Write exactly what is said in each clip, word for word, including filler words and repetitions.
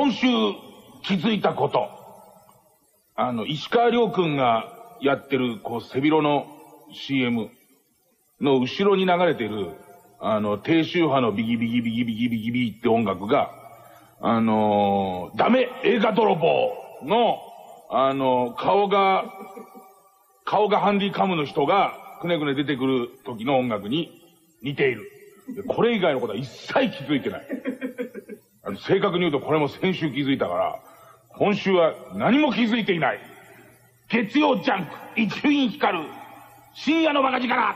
今週気づいたこと。あの、石川遼くんがやってる、こう、背広の シーエム の後ろに流れてる、あの、低周波のビギビギビギビギビギビって音楽が、あのー、ダメ映画泥棒の、あのー、顔が、顔がハンディカムの人がくねくね出てくる時の音楽に似ている。これ以外のことは一切気づいてない。あの正確に言うとこれも先週気づいたから、今週は何も気づいていない。月曜ジャンク、伊集院光る、深夜のバカ力。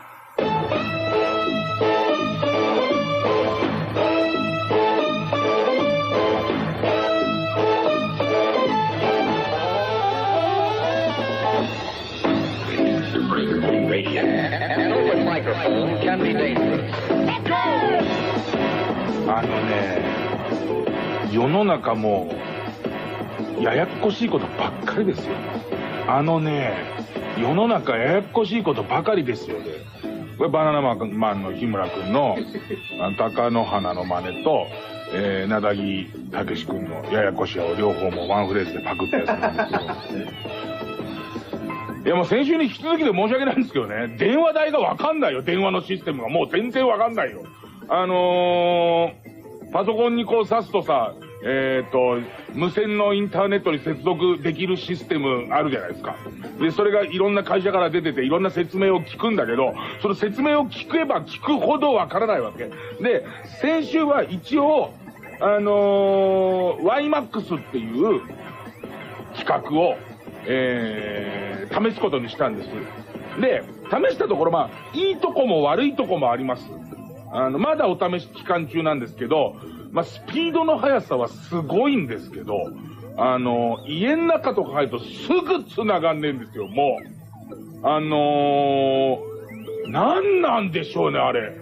あのね、世の中もややっこしいことばっかりですよ。あのね、世の中ややっこしいことばかりですよね。これバナナマンの日村くんの貴乃花の真似と、えー、なだぎたけしくんのややこしやを両方もワンフレーズでパクったやつなんですけどいやもう先週に引き続きで申し訳ないんですけどね、電話代がわかんないよ。電話のシステムがもう全然わかんないよ。あのー、パソコンにこう挿すとさ、えっと、無線のインターネットに接続できるシステムあるじゃないですか。で、それがいろんな会社から出てていろんな説明を聞くんだけど、その説明を聞けば聞くほどわからないわけ。で、先週は一応、あのー、ワイマックス っていう企画を、えー、試すことにしたんです。で、試したところ、まあ、いいとこも悪いとこもあります。あの、まだお試し期間中なんですけど、まあ、スピードの速さはすごいんですけど、あの、家の中とか入るとすぐ繋がんねえんですよ、もう。あのー、なんなんでしょうね、あれ。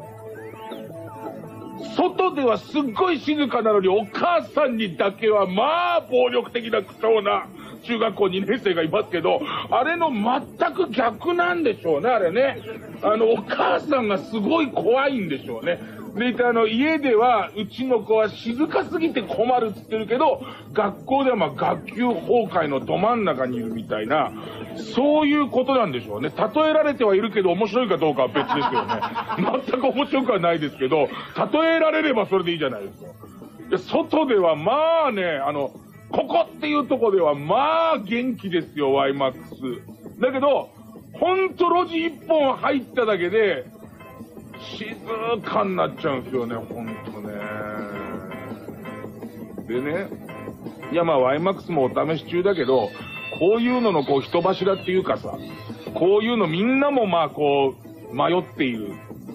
外ではすっごい静かなのに、お母さんにだけは、まあ、暴力的な口調な中学校にねん生がいますけど、あれの全く逆なんでしょうね、あれね。あの、お母さんがすごい怖いんでしょうね。で、あの、家では、うちの子は静かすぎて困るっつってるけど、学校ではまあ、学級崩壊のど真ん中にいるみたいな、そういうことなんでしょうね。例えられてはいるけど、面白いかどうかは別ですよね。全く面白くはないですけど、例えられればそれでいいじゃないですか。で、外ではまあね、あの、ここっていうとこではまあ元気ですよ、ワイマックス。だけど、ほんと路地一本入っただけで、静かになっちゃうんですよね、ほんとね。でね、いやまあ ワイマックス もお試し中だけど、こういうののこう人柱っていうかさ、こういうのみんなもまあこう迷っている、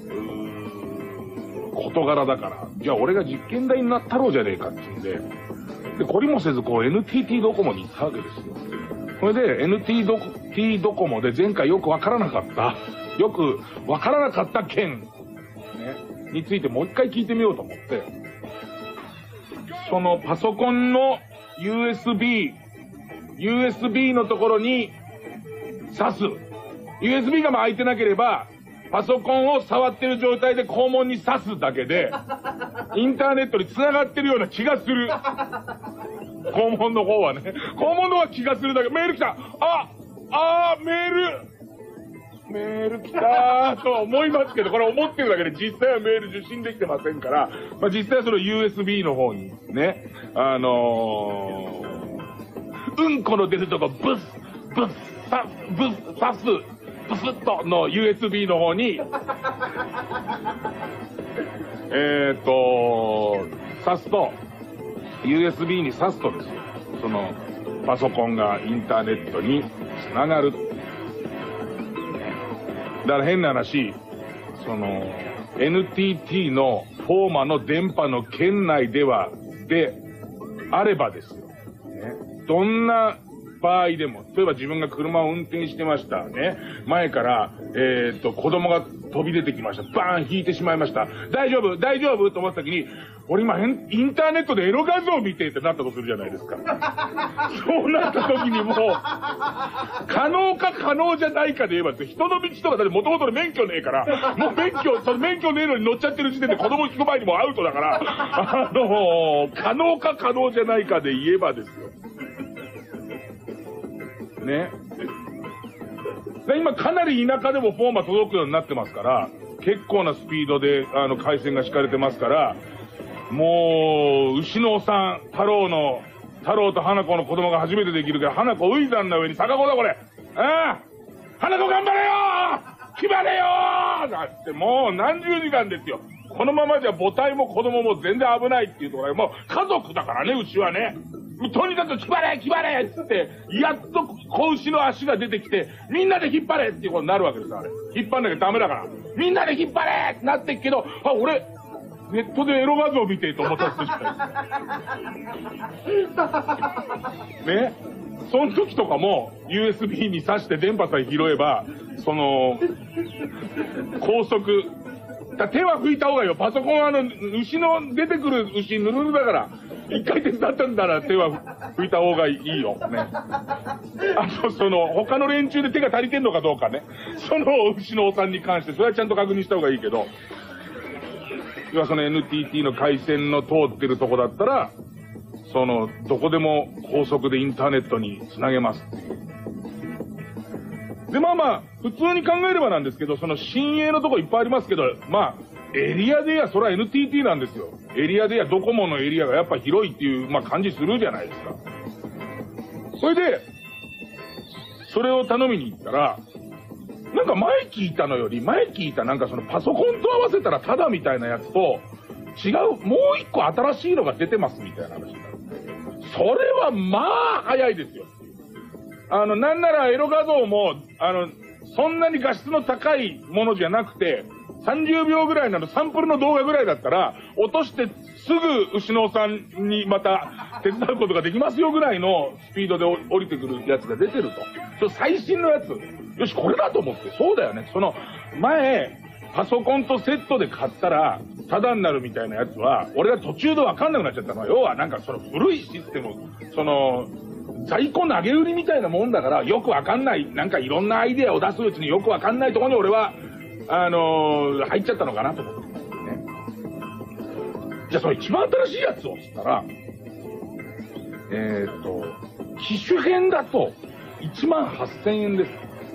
うー事柄だから、じゃあ俺が実験台になったろうじゃねえかっていうんで、で、懲りもせずこう エヌティーティー ドコモに行ったわけですよ。それで エヌティー ドコモで前回よくわからなかった、よくわからなかった件、ね、についてもう一回聞いてみようと思って、そのパソコンの ユーエスビー、ユーエスビー のところに挿す。ユーエスビー がまあ開いてなければ、パソコンを触ってる状態で肛門に挿すだけで、インターネットに繋がってるような気がする。肛門の方はね。肛門の方は気がするだけ。メール来た。ああー、メールメール来たーと思いますけど、これ思ってるだけで実際はメール受信できてませんから、まあ、実際はその ユーエスビー の方にね、あのー、うんこの出るとこブス、ブス、さ、ブス、さす、ブスッとの ユーエスビー の方に、えーっと、挿すと、ユーエスビー に挿すとですよ、その、パソコンがインターネットにつながる。だから変な話、その、エヌティーティー のフォーマの電波の圏内では、で、あればですよ。ね、どんな場合でも、例えば自分が車を運転してました。ね。前から、えー、っと、子供が飛び出てきました。バーン引いてしまいました。大丈夫大丈夫と思った時に、俺今インターネットでエロ画像を見てってなったとするじゃないですか。そうなった時にもう、可能か可能じゃないかで言えば、人の道とかだって元々の免許ねえから、もう免許、その免許ねえのに乗っちゃってる時点で子供引く前にもうアウトだから、あの、可能か可能じゃないかで言えばですよ。ね。今かなり田舎でもフォーマ届くようになってますから、結構なスピードであの回線が敷かれてますから、もう、牛のおさん、太郎の、太郎と花子の子供が初めてできるから、花子ウイザンの上に逆子だこれ。ああ花子頑張れよー決まれよーだってもう何十時間ですよ。このままじゃ母体も子供も全然危ないっていうところで、もう家族だからね、牛はね。とにかく決まれ決まれっつって、やっと子牛の足が出てきて、みんなで引っ張れっていうことになるわけですよ、あれ。引っ張んなきゃダメだから。みんなで引っ張れってなってっけど、あ、俺、ネットでエロ画像見てと思ったんですよ。ね。その時とかも ユーエスビー に挿して電波さえ拾えば、その、高速、だ手は拭いた方がいいよ。パソコンはあの、牛の出てくる牛ぬるぬるだから、一回手伝ったんだら手は拭いた方がいいよ。ね。あとその、他の連中で手が足りてんのかどうかね。その牛のお産に関して、それはちゃんと確認した方がいいけど、要はその エヌティーティー の回線の通ってるとこだったら、その、どこでも高速でインターネットにつなげますっていう。で、まあまあ、普通に考えればなんですけど、その新鋭のとこいっぱいありますけど、まあ、エリアでや、それは エヌティーティー なんですよ。エリアでや、ドコモのエリアがやっぱ広いっていう、まあ感じするじゃないですか。それで、それを頼みに行ったら、なんか前聞いたのより、前聞いたなんかそのパソコンと合わせたらタダみたいなやつと、違う、もう一個新しいのが出てますみたいな話になるんで、それはまあ早いですよ。あの、なんならエロ画像も、あの、そんなに画質の高いものじゃなくて、さんじゅうびょうぐらいなの、サンプルの動画ぐらいだったら、落としてすぐ牛のさんにまた手伝うことができますよぐらいのスピードで降りてくるやつが出てると。それ最新のやつ。よし、これだと思って。そうだよね。その、前、パソコンとセットで買ったら、タダになるみたいなやつは、俺が途中でわかんなくなっちゃったのは、要はなんかその古いシステム、その、在庫投げ売りみたいなもんだから、よくわかんない、なんかいろんなアイデアを出すうちによくわかんないところに俺は、あのー、入っちゃったのかなと思ってね。じゃあその一番新しいやつをつったら、えーっと、機種編だといちまんはっせんえんです。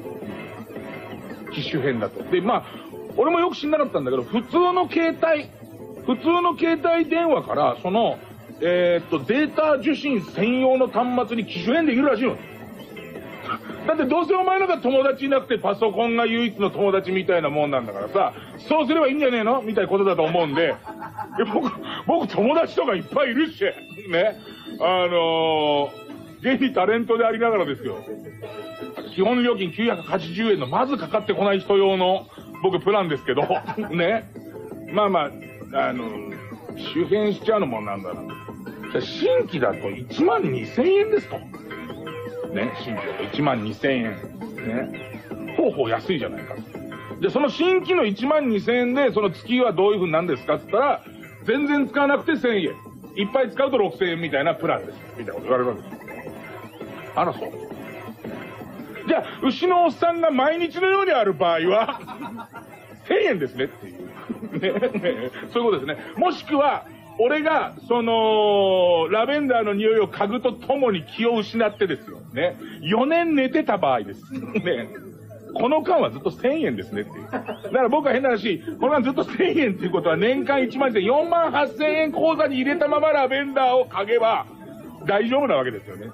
機種編だと。で、まあ、俺もよく知んなかったんだけど、普通の携帯、普通の携帯電話から、その、えーっと、データ受信専用の端末に機種変できるらしいの。だってどうせお前なんか友達いなくてパソコンが唯一の友達みたいなもんなんだからさ、そうすればいいんじゃねえのみたいなことだと思うんで、いや僕、僕友達とかいっぱいいるし、ね。あのー、現にタレントでありながらですよ。基本料金きゅうひゃくはちじゅうえんのまずかかってこない人用の僕プランですけど、ね。まあまあ、あのー、周辺しちゃうのもなんだな。新規だといちまんにせんえんですと。ね、新規だといちまんにせんえん。ね。ほうほう安いじゃないか。で、その新規のいちまんにせんえんで、その月はどういう風になんですかって言ったら、全然使わなくてせんえん。いっぱい使うとろくせんえんみたいなプランです。みたいなこと言われるわけです。あら、そう。じゃあ、牛のおっさんが毎日のようにある場合は、せんえんですねっていう。ね、ね、そういうことですね。もしくは、俺が、その、ラベンダーの匂いを嗅ぐとともに気を失ってですよ。ね。よねん寝てた場合です。ね。この間はずっとせんえんですねっていう。だから僕は変な話、この間ずっとせんえんっていうことは年間いちまんでよんまんはっせんえん口座に入れたままラベンダーを嗅げば大丈夫なわけですよね。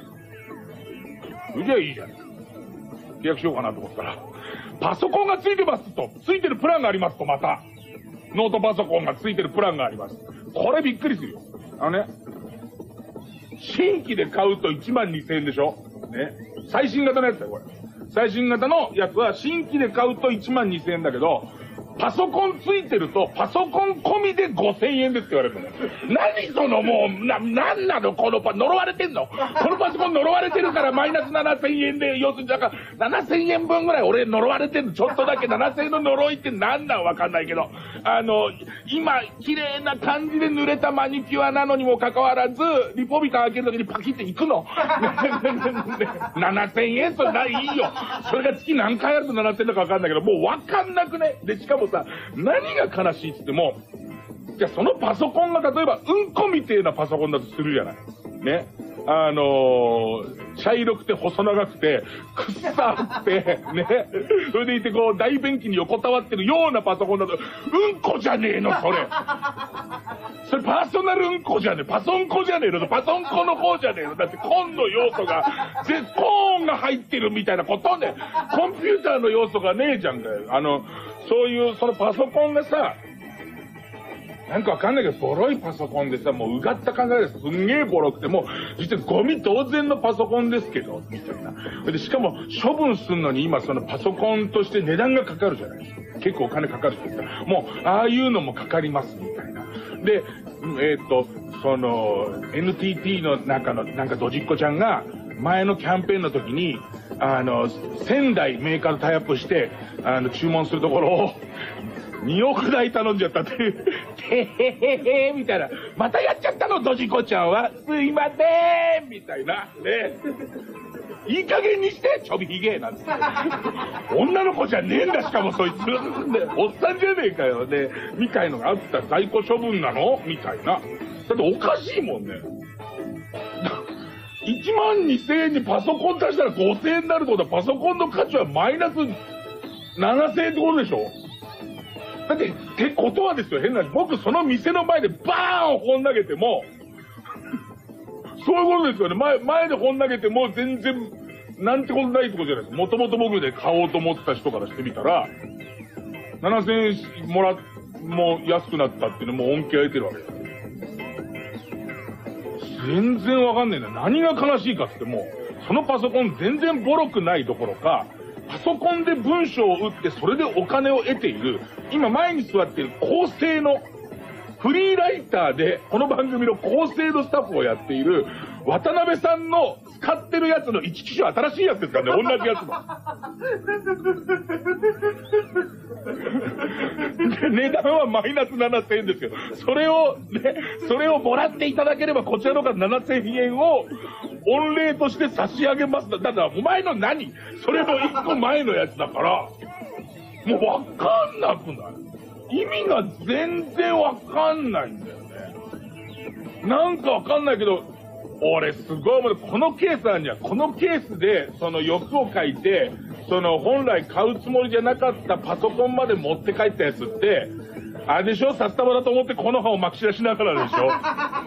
じゃあいいじゃん。契約しようかなと思ったら、パソコンがついてますと、ついてるプランがありますと、また。ノートパソコンがついてるプランがあります。これびっくりするよ。あのね、新規で買うといちまんにせんえんでしょね。最新型のやつだよ、これ。最新型のやつは新規で買うといちまんにせんえんだけど、 パソコンついてると、パソコン込みでごせんえんですって言われるの。何そのもう、な、なんなのこのパ、呪われてんのこのパソコン呪われてるからマイナスななせんえんで、要するにだからななせんえんぶんぐらい俺呪われてんの。ちょっとだけななせんえんの呪いって何なんわかんないけど、あの、今、綺麗な感じで濡れたマニキュアなのにもかかわらず、リポビタン開けるときにパキっていくの。ななせんえんとないいよ。それが月何回あるとななせんえんだかわかんないけど、もうわかんなくね。で、しかもさ、何が悲しいっつっても、じゃあそのパソコンが例えばうんこみてえなパソコンだとするじゃない。ね。あのー、茶色くて細長くて、くっさくて、ね。それでいてこう、大便器に横たわってるようなパソコンだと、うんこじゃねえの、それ。それパーソナルうんこじゃねえ。パソンコじゃねえの。パソンコの方じゃねえの。だってコンの要素が、絶コーンが入ってるみたいなことね。コンピューターの要素がねえじゃんかよ。あの、そういう、そのパソコンがさ、なんかわかんないけど、ボロいパソコンでさ、もううがった考えです。すんげえボロくて、もう、実はゴミ同然のパソコンですけど、みたいな。で、しかも、処分するのに今、そのパソコンとして値段がかかるじゃないですか。結構お金かかるって言ったら、もう、ああいうのもかかります、みたいな。で、えっと、その、エヌティーティー の中の、なんかドジっ子ちゃんが、前のキャンペーンの時に、あの、せんだいメーカーとタイアップして、あの、注文するところを、におくだい頼んじゃったっていう、てへへへみたいな。またやっちゃったの、ドジコちゃんは。すいませんみたいな。ね。いい加減にして、ちょびひげなんつって。女の子じゃねえんだ、しかもそいつ。ね、おっさんじゃねえかよ。ね。みたいのがあったら在庫処分なのみたいな。だっておかしいもんね。いちまんにせんえんにパソコン足したらごせんえんになるってことは、パソコンの価値はマイナスななせんえんってことでしょ。だって、ってことはですよ、変な、僕その店の前でバーン本投げても、そういうことですよね。前、前で本投げても全然、なんてことないってことじゃないですか。もともと僕で買おうと思ってた人からしてみたら、ななせんえんもら、もう安くなったっていうのも恩恵を得てるわけです。全然わかんねえな。何が悲しいかって言っても、そのパソコン全然ボロくないどころか、パソコンで文章を打ってそれでお金を得ている、今前に座っている構成の、フリーライターでこの番組の構成のスタッフをやっている渡辺さんの使ってるやつのいち機種新しいやつですからね、同じやつの。で、値段はマイナスななせんえんですよ。それを、ね、それをもらっていただければこちらの方ななせんえんを御礼として差し上げます。だからお前の何それのいっこまえのやつだから、もうわかんなくない？意味が全然わかんないんだよね。なんかわかんないけど、俺すごいもうこのケースあるには、このケースでその欲を書いて、その本来買うつもりじゃなかったパソコンまで持って帰ったやつって、あれでしょ、札束だと思ってこの葉をまき散らしながらでしょ。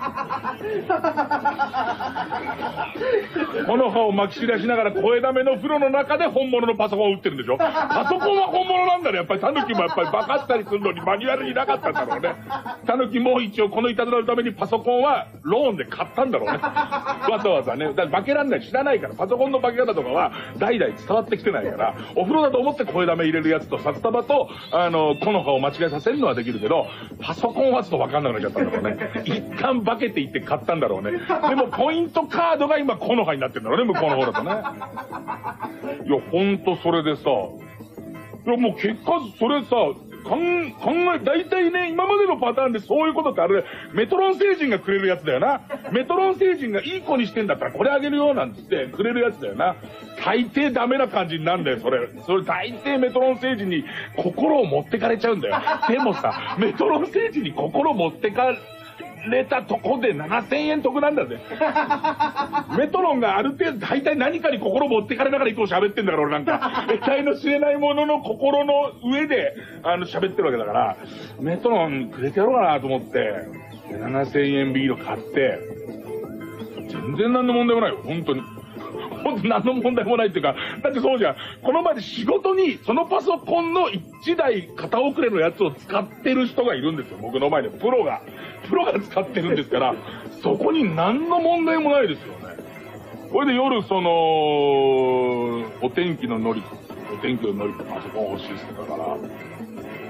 この葉をまき散らしながら声だめの風呂の中で本物のパソコンを売ってるんでしょ。パソコンは本物なんだね。やっぱりタヌキもやっぱりバカしたりするのにマニュアルになかったんだろうね。タヌキも一応このいたずらのためにパソコンはローンで買ったんだろうね。わざわざね。だから化けらんない、知らないから。パソコンの化け方とかは代々伝わってきてないから、お風呂だと思って声だめ入れるやつと札束と、あの、この葉を間違えさせるのはできるけど、パソコンはちょっと分かんなくなっちゃったんだろうね。一旦化けていって買ったんだろうね。でもポイントカードが今この葉になってるんだろうね、向こうの方だとね。いや、ほんとそれでさ、いやもう結果、それさ、考え、大体ね、今までのパターンでそういうことってあれ、メトロン星人がくれるやつだよな。メトロン星人がいい子にしてんだったらこれあげるよなんつってくれるやつだよな。大抵ダメな感じになんだよ、それ。それ大抵メトロン星人に心を持ってかれちゃうんだよ。でもさ、メトロン星人に心持ってかれたとこでななせんえん得なんだぜ。メトロンがある程度大体何かに心持ってかれながらいつも喋ってんだから俺なんか。得体の知れないものの心の上であの喋ってるわけだから、メトロンくれてやろうかなと思って、ななせんえんビール買って、全然何の問題もないよ、本当に。ほんと何の問題もないっていうか、だってそうじゃん。この場で仕事にそのパソコンのいちだい片遅れのやつを使ってる人がいるんですよ。僕の前でプロが。プロが使ってるんですから、そこに何の問題もないですよね。これで夜その、お天気のノリ、お天気のノリってパソコン欲しいって言ったから、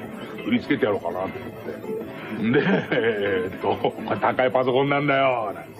振り付けてやろうかなと思って。で、えー、っと、これ高いパソコンなんだよ、なんつって。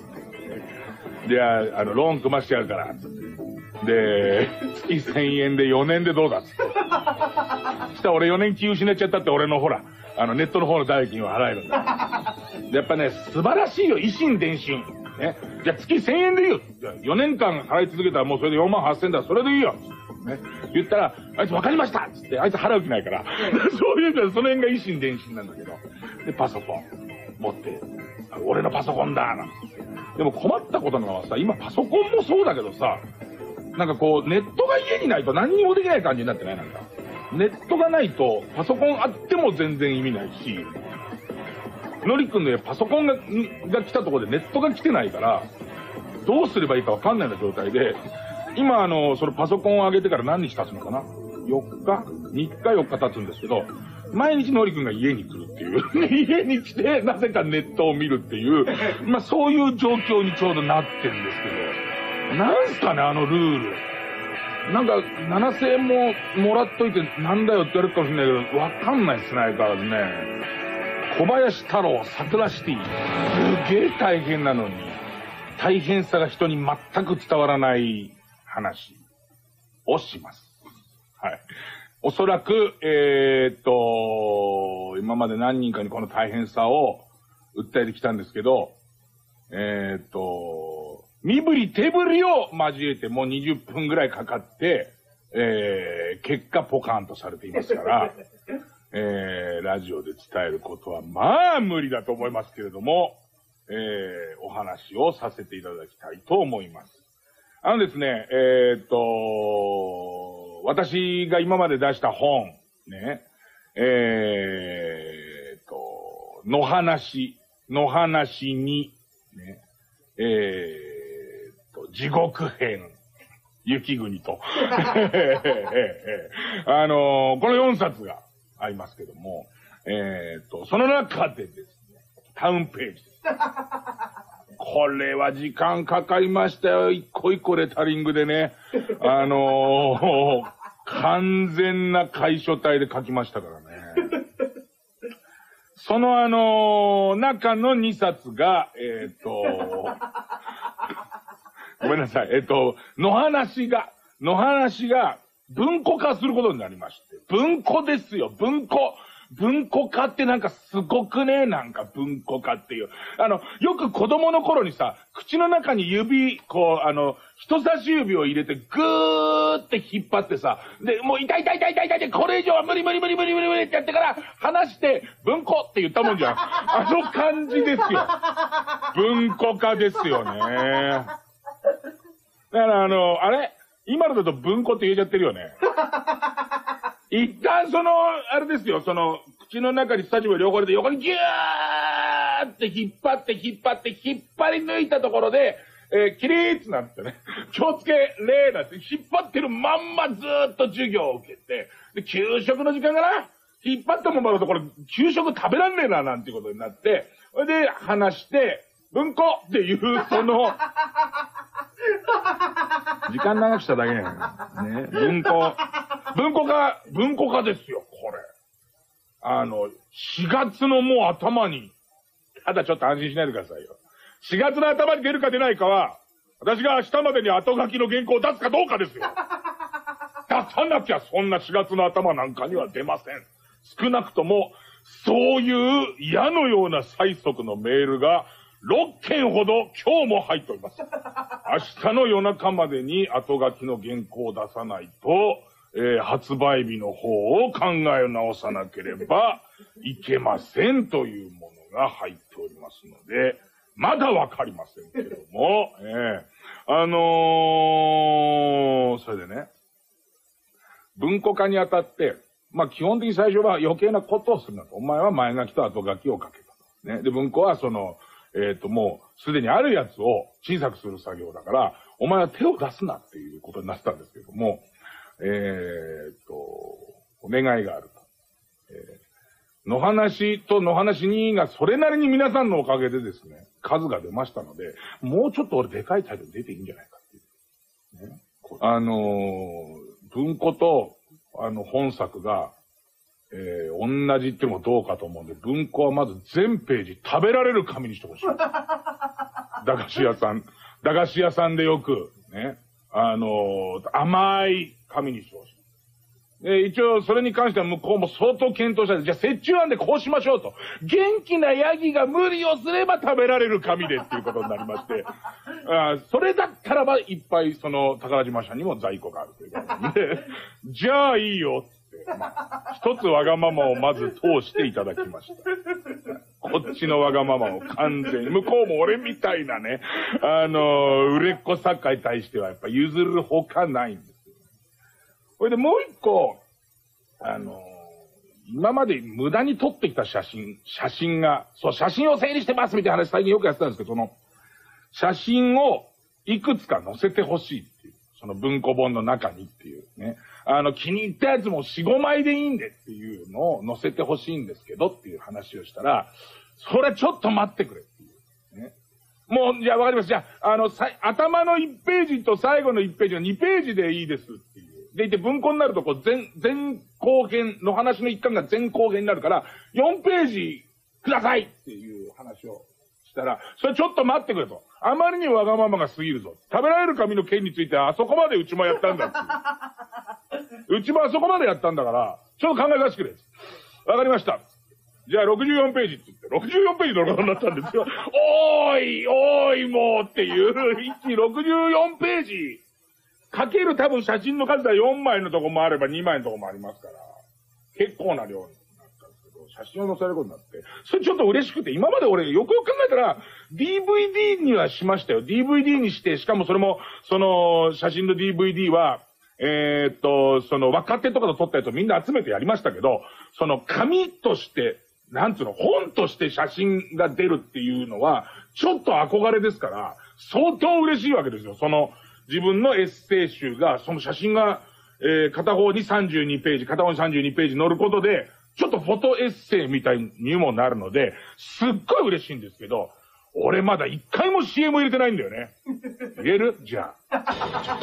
で、あの、ローン組ましてやるから、つって。で、月せんえんでよねんでどうだっつって。そしたら俺よねん気失っちゃったって俺のほら、あのネットの方の代金を払えるんだ。やっぱね、素晴らしいよ、維新伝心。ね。じゃあ月せんえんでいいよ。じゃあよねんかん払い続けたらもうそれでよんまんはっせんだ。それでいいよ。ね。言ったら、あいつ分かりましたっつって、あいつ払う気ないから。そういうからその辺が維新伝心なんだけど。で、パソコン持って、俺のパソコンだなんて。でも困ったことなのはさ、今パソコンもそうだけどさ、なんかこう、ネットが家にないと何にもできない感じになってないなんか。ネットがないと、パソコンあっても全然意味ないし、のりくんのパソコンが、が来たところでネットが来てないから、どうすればいいかわかんないような状態で、今あの、そのパソコンを上げてから何日経つのかな ?よっか ?みっかよっか経つんですけど、毎日のりくんが家に来るっていう。家に来て、なぜかネットを見るっていう、まあそういう状況にちょうどなってるんですけど、なんすかね、あのルール。なんか、ななせんえんももらっといてなんだよって言われるかもしれないけど、わかんないっすね、相変わらずね。小林太郎、サトラシティ。すげえ大変なのに、大変さが人に全く伝わらない話をします。はい。おそらく、えーっと、今まで何人かにこの大変さを訴えてきたんですけど、えーっと、身振り手振りを交えてもうにじゅっぷんぐらいかかって、えー、結果ポカーンとされていますから、えー、ラジオで伝えることはまあ無理だと思いますけれども、えー、お話をさせていただきたいと思います。あのですね、えーっと、私が今まで出した本、ね、えーっと、の話、の話に、ね、えー地獄編、雪国と。あのー、このよんさつがありますけども、えーと、その中でですね、タウンページです。これは時間かかりましたよ。一個一個レタリングでね。あのー、完全な楷書体で書きましたからね。そのあのー、中のにさつが、えーと、ごめんなさい。えっと、の話が、の話が文庫化することになりまして。文庫ですよ、文庫。文庫化ってなんかすごくね、なんか文庫化っていう。あの、よく子供の頃にさ、口の中に指、こう、あの、人差し指を入れてぐーって引っ張ってさ、で、もう痛い痛い痛い痛い痛い痛い、これ以上は無理無理無理無理無理無理ってやってから、離して文庫って言ったもんじゃん。あの感じですよ。文庫化ですよね。だからあの、あれ今のだと文庫って言えちゃってるよね。一旦その、あれですよ、その、口の中に人差し指を両方入れて横にギューって引っ張って引っ張って引っ張り抜いたところで、えー、起立なんてね、気をつけ礼なんて引っ張ってるまんまずーっと授業を受けて、で、給食の時間かな引っ張ったままだとこれ、給食食べらんねえななんていうことになって、それで話して、文庫っていう、その、時間長くしただけね。ね。文庫。文庫化、文庫化ですよ、これ。あの、しがつのもう頭に、ただちょっと安心しないでくださいよ。しがつの頭に出るか出ないかは、私が明日までに後書きの原稿を出すかどうかですよ。出さなきゃそんなしがつの頭なんかには出ません。少なくとも、そういう矢のような催促のメールが、ろっけんほど今日も入っております。明日の夜中までに後書きの原稿を出さないと、えー、発売日の方を考え直さなければいけませんというものが入っておりますので、まだわかりませんけども、えー、あのー、それでね、文庫化にあたって、まあ基本的に最初は余計なことをするなと。お前は前書きと後書きを書けた。ね。で、文庫はその、えっと、もう、すでにあるやつを小さくする作業だから、お前は手を出すなっていうことになったんですけども、えっと、お願いがあると。えー、の話との話にがそれなりに皆さんのおかげでですね、数が出ましたので、もうちょっと俺でかいタイトル出ていいんじゃないかっていう。ね、あのー、文庫と、あの、本作が、 えー、同じってのもどうかと思うんで、文庫はまず全ページ食べられる紙にしてほしい。駄菓子屋さん、駄菓子屋さんでよく、ね、あのー、甘い紙にしてほしい。で、一応、それに関しては向こうも相当検討したんで、じゃあ折衷案でこうしましょうと。元気なヤギが無理をすれば食べられる紙でっていうことになりまして、あそれだったらばいっぱいその宝島社にも在庫があるということで、じゃあいいよって、まあ、一つわがままをまず通していただきました。こっちのわがままを完全に、向こうも俺みたいなね、あの、売れっ子作家に対してはやっぱ譲るほかないんです。これでもう一個、あのー、今まで無駄に撮ってきた写真、写真が、そう、写真を整理してますみたいな話最近よくやってたんですけど、その、写真をいくつか載せてほしいっていう、その文庫本の中にっていうね、あの、気に入ったやつもよん、ごまいでいいんでっていうのを載せてほしいんですけどっていう話をしたら、それちょっと待ってくれっていう、ね。もう、じゃあわかります。じゃあ、あの、さ、頭のいちページと最後のいちページのにページでいいですっていう。でいて文庫になるとこう前、前後編の話の一環が前後編になるから、よんページくださいっていう話をしたら、それちょっと待ってくれと。あまりにわがままが過ぎるぞ。食べられる紙の件についてはあそこまでうちもやったんだっていう。うちもあそこまでやったんだから、ちょっと考えさせてくれ。わかりました。じゃあろくじゅうよんページって言って、ろくじゅうよんページのことになったんですよ。おーい、おーいもうっていう、一気にろくじゅうよんページ。かける多分写真の数はよんまいのとこもあればにまいのとこもありますから、結構な量になったんですけど、写真を載せることになって、それちょっと嬉しくて、今まで俺よくよく考えたら、ディーブイディー にはしましたよ。ディーブイディー にして、しかもそれも、その、写真の ディーブイディー は、えー、っと、その若手とかと撮ったやつをみんな集めてやりましたけど、その紙として、なんつうの、本として写真が出るっていうのは、ちょっと憧れですから、相当嬉しいわけですよ。その、自分のエッセイ集が、その写真が、えー、片方にさんじゅうにページ、片方にさんじゅうにページ載ることで、ちょっとフォトエッセイみたいにもなるので、すっごい嬉しいんですけど、俺まだ一回も シーエム 入れてないんだよね。言える？じゃあ。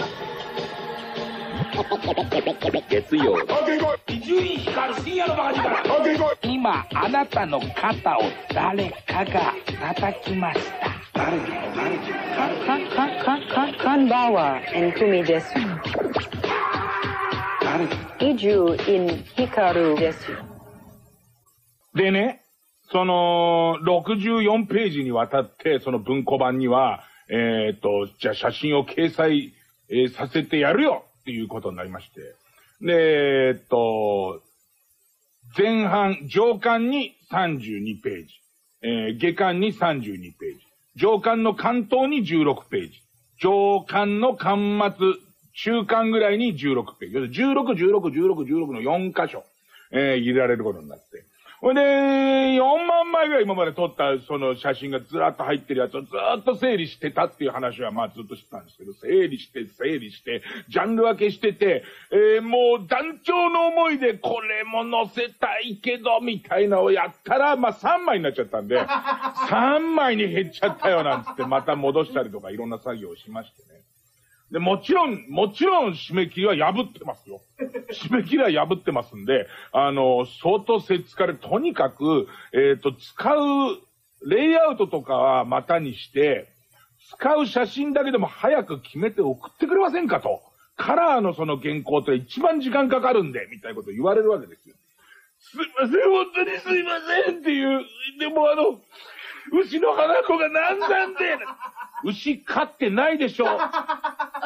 月曜。 伊集院光る深夜のバカ力。 今、あなたの肩を誰かが叩きました。誰誰か、か、か、か、こんばんは、エンクミです。 誰伊集院光です。 でね、その、ろくじゅうよんページにわたって、その文庫版には、えー、っと、じゃあ写真を掲載、えー、させてやるよっていうことになりまして。で、えー、っと、前半、上巻にさんじゅうにページ、えー、下巻にさんじゅうにページ、上巻の関東にじゅうろくページ、上巻の巻末、中巻ぐらいにじゅうろくページ、じゅうろく、じゅうろく、じゅうろく、じゅうろくのよん箇所、えー、入れられることになって。ほんで、よんまんまいぐらい今まで撮ったその写真がずらっと入ってるやつをずーっと整理してたっていう話はまあずっとしてたんですけど、整理して、整理して、ジャンル分けしてて、えー、もう団長の思いでこれも載せたいけど、みたいなのをやったら、まあさんまいになっちゃったんで、さんまいに減っちゃったよなんつってまた戻したりとかいろんな作業をしましてね。で、もちろん、もちろん締め切りは破ってますよ。締め切りは破ってますんで、あの、相当せっつかれ、とにかく、えっと、使う、レイアウトとかはまたにして、使う写真だけでも早く決めて送ってくれませんかと。カラーのその原稿って一番時間かかるんで、みたいなこと言われるわけですよ。すいません、本当にすいませんっていう、でもあの、牛の花子が何なんで、牛飼ってないでしょ。はい、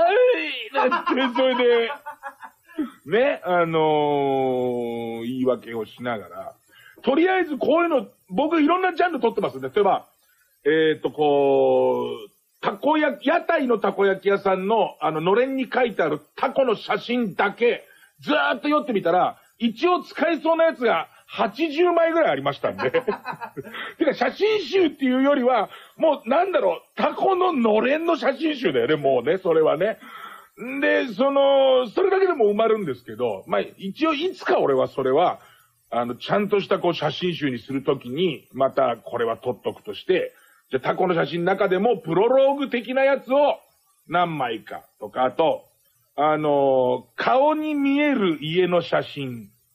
なんて、それで、ね、あのー、言い訳をしながら、とりあえずこういうの、僕いろんなジャンル撮ってますんで、例えば、えっと、こう、たこ焼き、屋台のたこ焼き屋さんの、あの、のれんに書いてあるタコの写真だけ、ずーっと読ってみたら、一応使えそうなやつが、はちじゅうまいぐらいありましたんで。てか写真集っていうよりは、もうなんだろう、タコののれんの写真集だよね、もうね、それはね。で、その、それだけでも埋まるんですけど、まあ一応いつか俺はそれは、あの、ちゃんとしたこう写真集にするときに、またこれは撮っとくとして、じゃあタコの写真の中でもプロローグ的なやつを何枚かとか、あと、あの、顔に見える家の写真。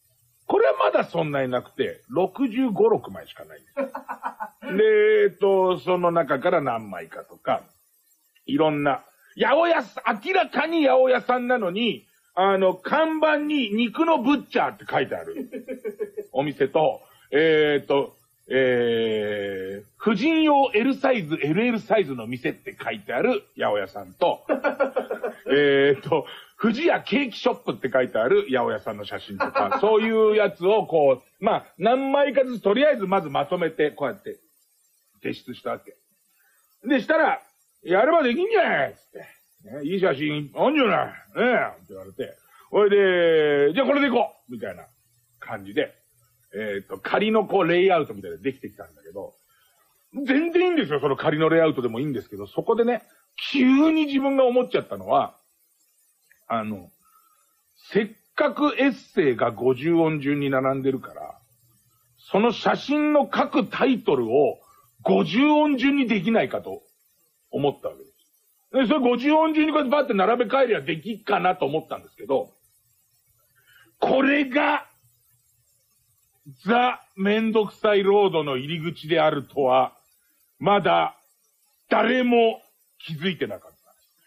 これはまだそんなになくて、ろくじゅうご、ろくまいしかないんですよ。で、えっと、その中から何枚かとか、いろんな、八百屋さん、明らかに八百屋さんなのに、あの、看板に肉のブッチャーって書いてあるお店と、えっと、えー、婦人用 L サイズ、エルエル サイズの店って書いてある八百屋さんと、えっと、富士屋ケーキショップって書いてある八百屋さんの写真とか、そういうやつをこう、まあ、何枚かずつとりあえずまずまとめて、こうやって提出したわけ。で、したら、やればできんじゃないっつって。ね、いい写真あんじゃないねえって言われて、おいで、じゃあこれでいこうみたいな感じで、えっと、仮のこう、レイアウトみたいなのでできてきたんだけど、全然いいんですよ、その仮のレイアウトでもいいんですけど、そこでね、急に自分が思っちゃったのは、あの、せっかくエッセイがごじゅうおん順に並んでるから、その写真の書くタイトルをごじゅうおん順にできないかと思ったわけです。で、それごじゅうおん順にこうやってバッて並べ替えりゃできっかなと思ったんですけど、これが、ザ・めんどくさいロードの入り口であるとは、まだ誰も気づいてなかった。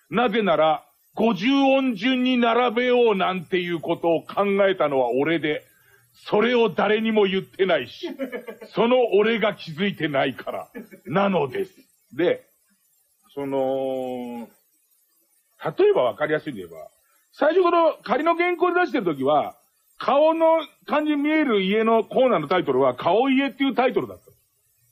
なぜなら、ごじゅうおん順に並べようなんていうことを考えたのは俺で、それを誰にも言ってないし、その俺が気づいてないから、なのです。で、その、例えばわかりやすいで言えば、最初この仮の原稿で出してるときは、顔の感じ見える家のコーナーのタイトルは、顔家っていうタイトルだった。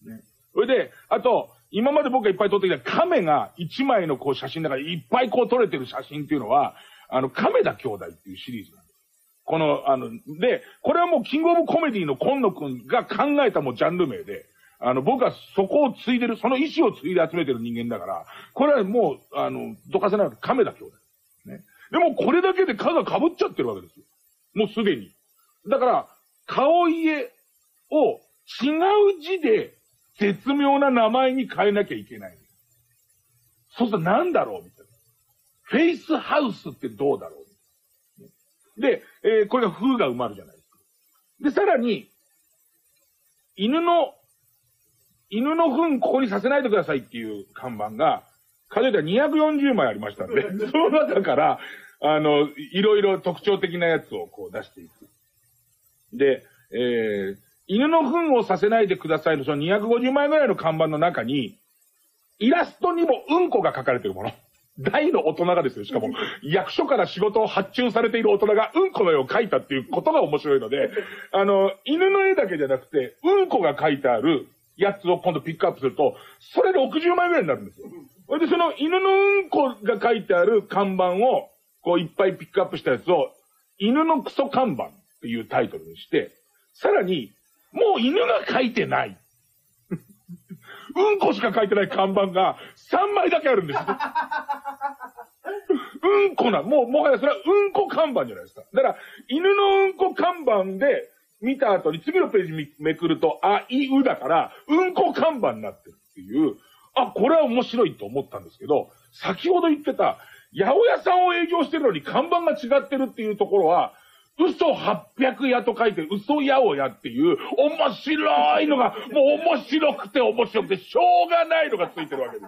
ね。それで、あと、今まで僕がいっぱい撮ってきた亀が一枚のこう写真だからいっぱいこう撮れてる写真っていうのは、あの、亀田兄弟っていうシリーズなんです。この、あの、で、これはもうキングオブコメディの今野くんが考えたもうジャンル名で、あの、僕はそこを継いでる、その意思を継いで集めてる人間だから、これはもう、あの、どかせない亀田兄弟。ね。でもこれだけで数が被っちゃってるわけですよ。もうすでに。だから、顔家を違う字で絶妙な名前に変えなきゃいけない。そうすると何だろうみたいな。フェイスハウスってどうだろうで、えー、これが風が埋まるじゃないですか。で、さらに、犬の、犬の糞ここにさせないでくださいっていう看板が、数えたらにひゃくよんじゅうまいありましたんで、その中から、あの、いろいろ特徴的なやつをこう出していく。で、えー、犬の糞をさせないでくださいのそのにひゃくごじゅうまいぐらいの看板の中に、イラストにもうんこが書かれているもの。大の大人がですよ。しかも、役所から仕事を発注されている大人がうんこの絵を描いたっていうことが面白いので、あの、犬の絵だけじゃなくて、うんこが描いてあるやつを今度ピックアップすると、それろくじゅうまいぐらいになるんですよ。で、その犬のうんこが書いてある看板を、こういっぱいピックアップしたやつを、犬のクソ看板っていうタイトルにして、さらに、もう犬が書いてない。うんこしか書いてない看板がさんまいだけあるんですよ。うんこな、もうもはやそれはうんこ看板じゃないですか。だから、犬のうんこ看板で見た後に次のページめくると、あ、いうだから、うんこ看板になってるっていう、あ、これは面白いと思ったんですけど、先ほど言ってた、八百屋さんを営業してるのに看板が違ってるっていうところは、嘘はっぴゃくやと書いて嘘八百屋っていう面白いのが、もう面白くて面白くてしょうがないのがついてるわけです。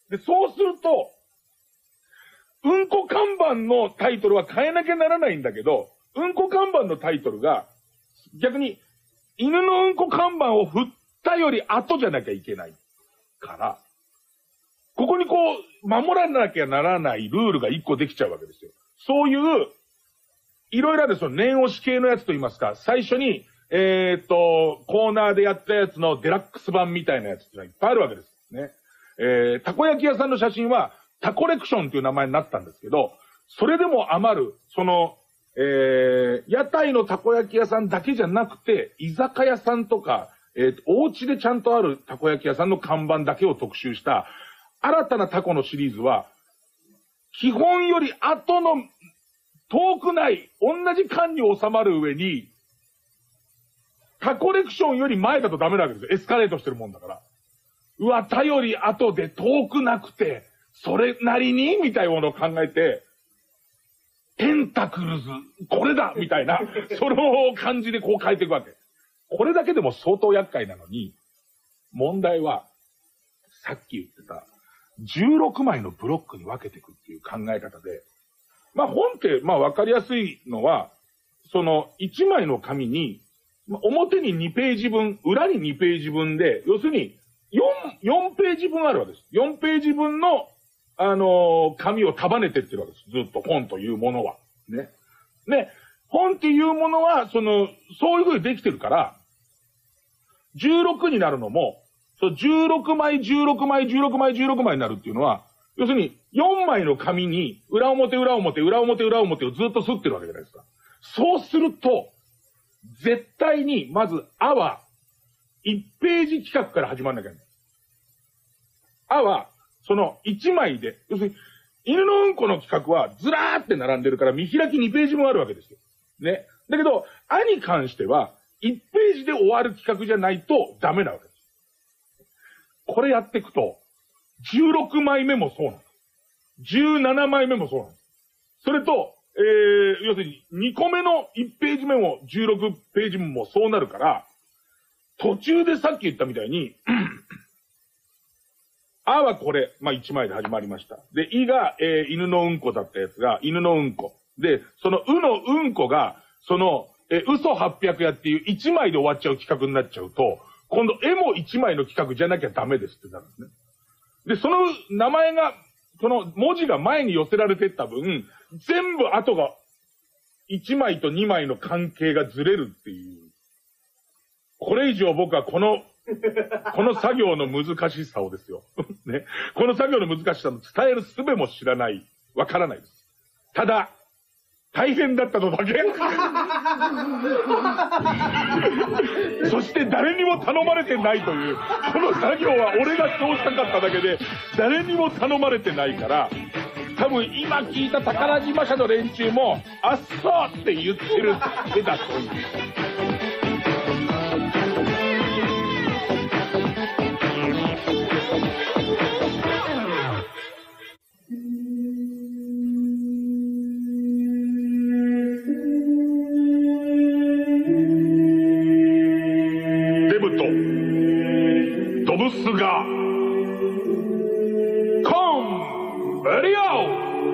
で、そうすると、うんこ看板のタイトルは変えなきゃならないんだけど、うんこ看板のタイトルが、逆に、犬のうんこ看板を振ったより後じゃなきゃいけないから、ここにこう、守らなきゃならないルールが一個できちゃうわけですよ。そういう、いろいろあるその念押し系のやつと言いますか、最初に、えーっと、コーナーでやったやつのデラックス版みたいなやつってのがいっぱいあるわけですね。えー、たこ焼き屋さんの写真は、タコレクションという名前になったんですけど、それでも余る、その、えー、屋台のたこ焼き屋さんだけじゃなくて、居酒屋さんとか、えー、お家でちゃんとあるたこ焼き屋さんの看板だけを特集した、新たなタコのシリーズは、基本より後の遠くない、同じ間に収まる上に、タコレクションより前だとダメなわけですよ。エスカレートしてるもんだから。うわ、たより後で遠くなくて、それなりにみたいなものを考えて、 テンタクルズ、これだみたいな、その感じでこう変えていくわけ。これだけでも相当厄介なのに、問題は、さっき言ってた、じゅうろくまいのブロックに分けていくっていう考え方で、まあ本って、まあわかりやすいのは、そのいちまいの紙に、表ににページ分、裏ににページ分で、要するによん、よんページ分あるわけです。よんページ分の、あのー、紙を束ねてってるわけです。ずっと本というものは。ね。で、本っていうものは、その、そういう風にできてるから、じゅうろくになるのも、そうじゅうろくまい、じゅうろくまい、じゅうろくまい、じゅうろくまいになるっていうのは、要するによんまいの紙に裏表裏表裏表裏表をずっと刷ってるわけじゃないですか。そうすると、絶対にまずあはいちページ企画から始まんなきゃいけない。あは、そのいちまいで、要するに犬のうんこの企画はずらーって並んでるから見開きにページもあるわけですよ。ね。だけど、あに関してはいちページで終わる企画じゃないとダメなわけです。これやっていくと、じゅうろくまいめもそうなんです。じゅうななまいめもそうなんです。それと、えー、要するににこめのいちページ目もじゅうろくページ目もそうなるから、途中でさっき言ったみたいに、あはこれ、まあいちまいで始まりました。で、いが、えー、犬のうんこだったやつが、犬のうんこ。で、そのうのうんこが、その、えー、嘘はっぴゃくやっていういちまいで終わっちゃう企画になっちゃうと、今度絵もいちまいの企画じゃなきゃダメですってなるんですね。で、その名前が、その文字が前に寄せられてった分、全部後がいちまいとにまいの関係がずれるっていう。これ以上僕はこの、この作業の難しさをですよ。ね。この作業の難しさの伝える術も知らない。わからないです。ただ、大変だったのだけそして誰にも頼まれてないという、この作業は俺がそうしたかっただけで、誰にも頼まれてないから、多分今聞いた宝島社の連中も、あっそうって言ってるだけだという。が、コンベリオ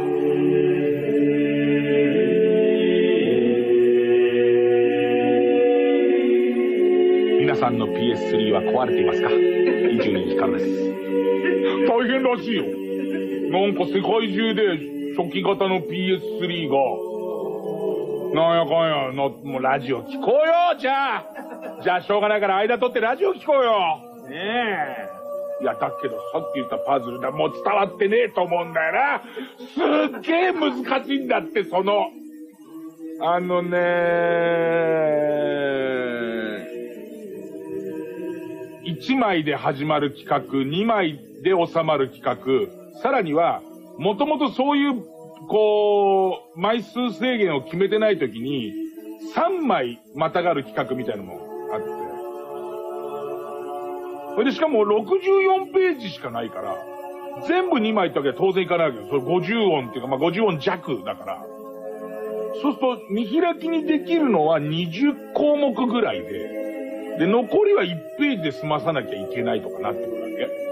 皆さんの ピーエススリー は壊れていますか？伊集院光です。大変らしいよ。なんか世界中で初期型の ピーエススリー が、なんやかんや、の、もうラジオ聞こうよ、じゃあ。じゃあしょうがないから間取ってラジオ聞こうよ。ねえ。いや、だけどさっき言ったパズルだ、もう伝わってねえと思うんだよな。すっげえ難しいんだって、その、あのねいちまいで始まる企画、にまいで収まる企画、さらには、もともとそういう、こう、枚数制限を決めてないときに、さんまいまたがる企画みたいなのもあって。それでしかもろくじゅうよんページしかないから、全部にまいってわけは当然いかないわけよ。それごじゅうおんっていうか、まあごじゅうおん弱だから。そうすると、見開きにできるのはにじゅっこうもくぐらいで、で、残りはいちページで済まさなきゃいけないとかなってくるわけ。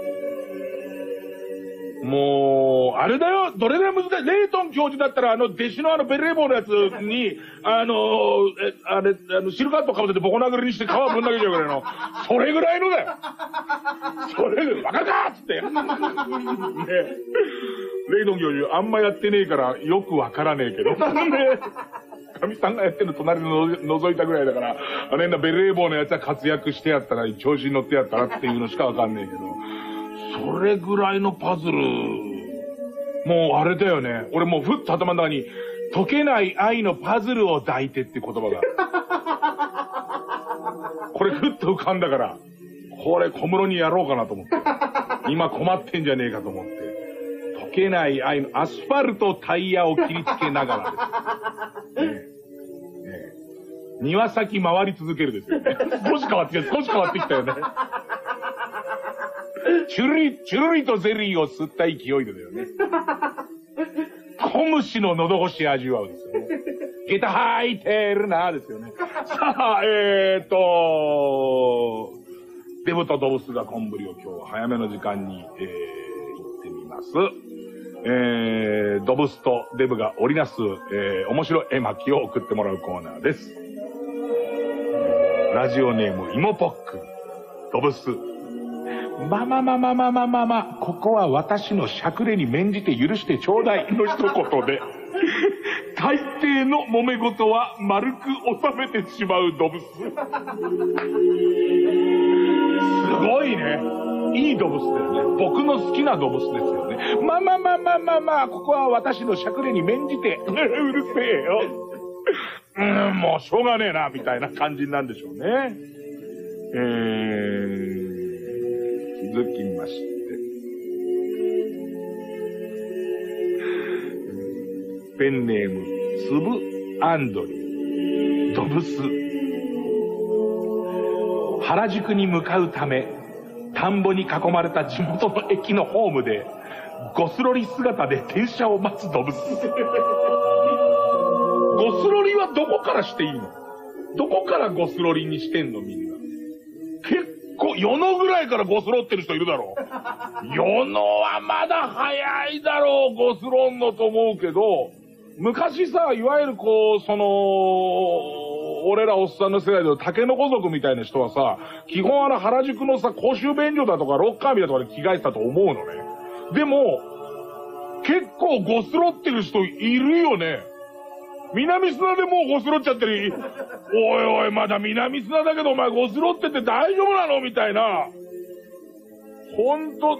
もう、あれだよ、どれぐらい難しい。レイトン教授だったら、あの、弟子のあのベレー帽のやつに、あの、え、あれ、あの、シルカットかぶせてボコ殴りにして皮ぶん投げちゃうぐらいの、それぐらいのだよ。それぐらい、わかるかっつって。ね。レイトン教授、あんまやってねえから、よくわからねえけど。ね。神さんがやってるの隣の覗いたぐらいだから、あの変なベレー帽のやつは活躍してやったら、調子に乗ってやったらっていうのしかわかんねえけど。それぐらいのパズル、もうあれだよね。俺もうふっと頭の中に、解けない愛のパズルを抱いてって言葉が。これふっと浮かんだから、これ小室にやろうかなと思って。今困ってんじゃねえかと思って。解けない愛のアスファルトタイヤを切りつけながらです。ねえねえ庭先回り続けるですよね。少し変わってきた、少し変わってきたよね。チュルリ、チュルリとゼリーを吸った勢いでだよね。こトムシの喉越し味わうですよね。下駄履いてるなですよね。さあ、えーと、デブとドブスがコンブリを今日は早めの時間に、えー、行ってみます。えー、ドブスとデブが織りなす、えー、面白い絵巻を送ってもらうコーナーです。ラジオネーム、イモポック、ドブス。まままままままま、ここは私のしゃくれに免じて許してちょうだいの一言で、大抵の揉め事は丸く収めてしまうドブス。すごいね。いいドブスだよね。僕の好きなドブスですよね。まあまあまあまあまあまあ、ここは私のしゃくれに免じて、うるせえよ。うん、もうしょうがねえな、みたいな感じなんでしょうね。えー、続きまして。ペンネーム、つぶアンドリ、ドブス。原宿に向かうため、田んぼに囲まれた地元の駅のホームで、ゴスロリ姿で電車を待つドブス。ゴスロリはどこからしていいの？どこからゴスロリにしてんのみんな。結構、世のぐらいからゴスロってる人いるだろう。世のはまだ早いだろう、ゴスロンのと思うけど、昔さ、いわゆるこう、その、俺らおっさんの世代でタケノコ族みたいな人はさ、基本あの原宿のさ、公衆便所だとかロッカーみたいなとかで着替えてたと思うのね。でも、結構ゴスロってる人いるよね。南砂でもうゴスロっちゃってる。おいおい、まだ南砂だけどお前ゴスロってて大丈夫なのみたいな。ほんと、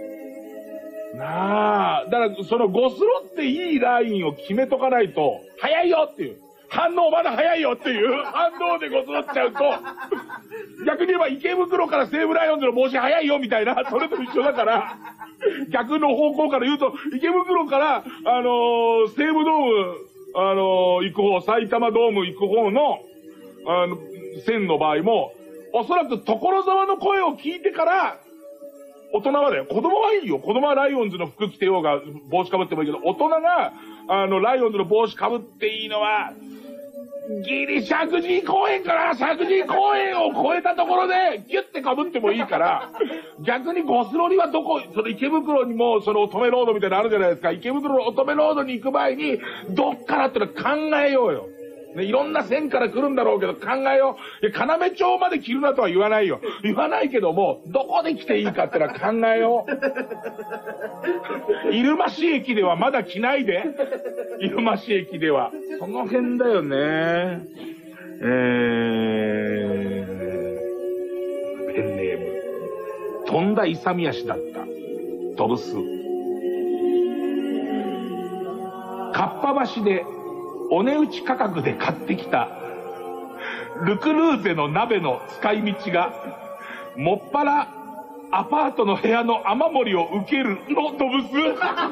なあ、だからそのゴスロっていいラインを決めとかないと、早いよっていう。反応まだ早いよっていう反応でゴスロっちゃうと、逆に言えば池袋から西武ライオンズの帽子早いよみたいな、それと一緒だから、逆の方向から言うと、池袋から、あのー、西武ドーム、あのー、行く方、埼玉ドーム行く方の、あの、線の場合も、おそらく所沢の声を聞いてから、大人はだよ。子供はいいよ。子供はライオンズの服着てようが、帽子かぶってもいいけど、大人が、あの、ライオンズの帽子かぶっていいのは、ギリ石神井公園から石神井公園を越えたところで、ギュッてかぶってもいいから、逆にゴスロリはどこ、その池袋にも、その乙女ロードみたいなのあるじゃないですか。池袋の乙女ロードに行く前に、どっからっての考えようよ。ね、いろんな線から来るんだろうけど考えよう。要町まで着るなとは言わないよ。言わないけども、どこで着ていいかってのは考えよう。入間市駅ではまだ着ないで。入間市駅では。その辺だよね。えー、ペンネーム。とんだ勇み足だった。ドブス。かっぱ橋で、お値打ち価格で買ってきたルクルーゼの鍋の使い道がもっぱらアパートの部屋の雨漏りを受けるのドブス。ル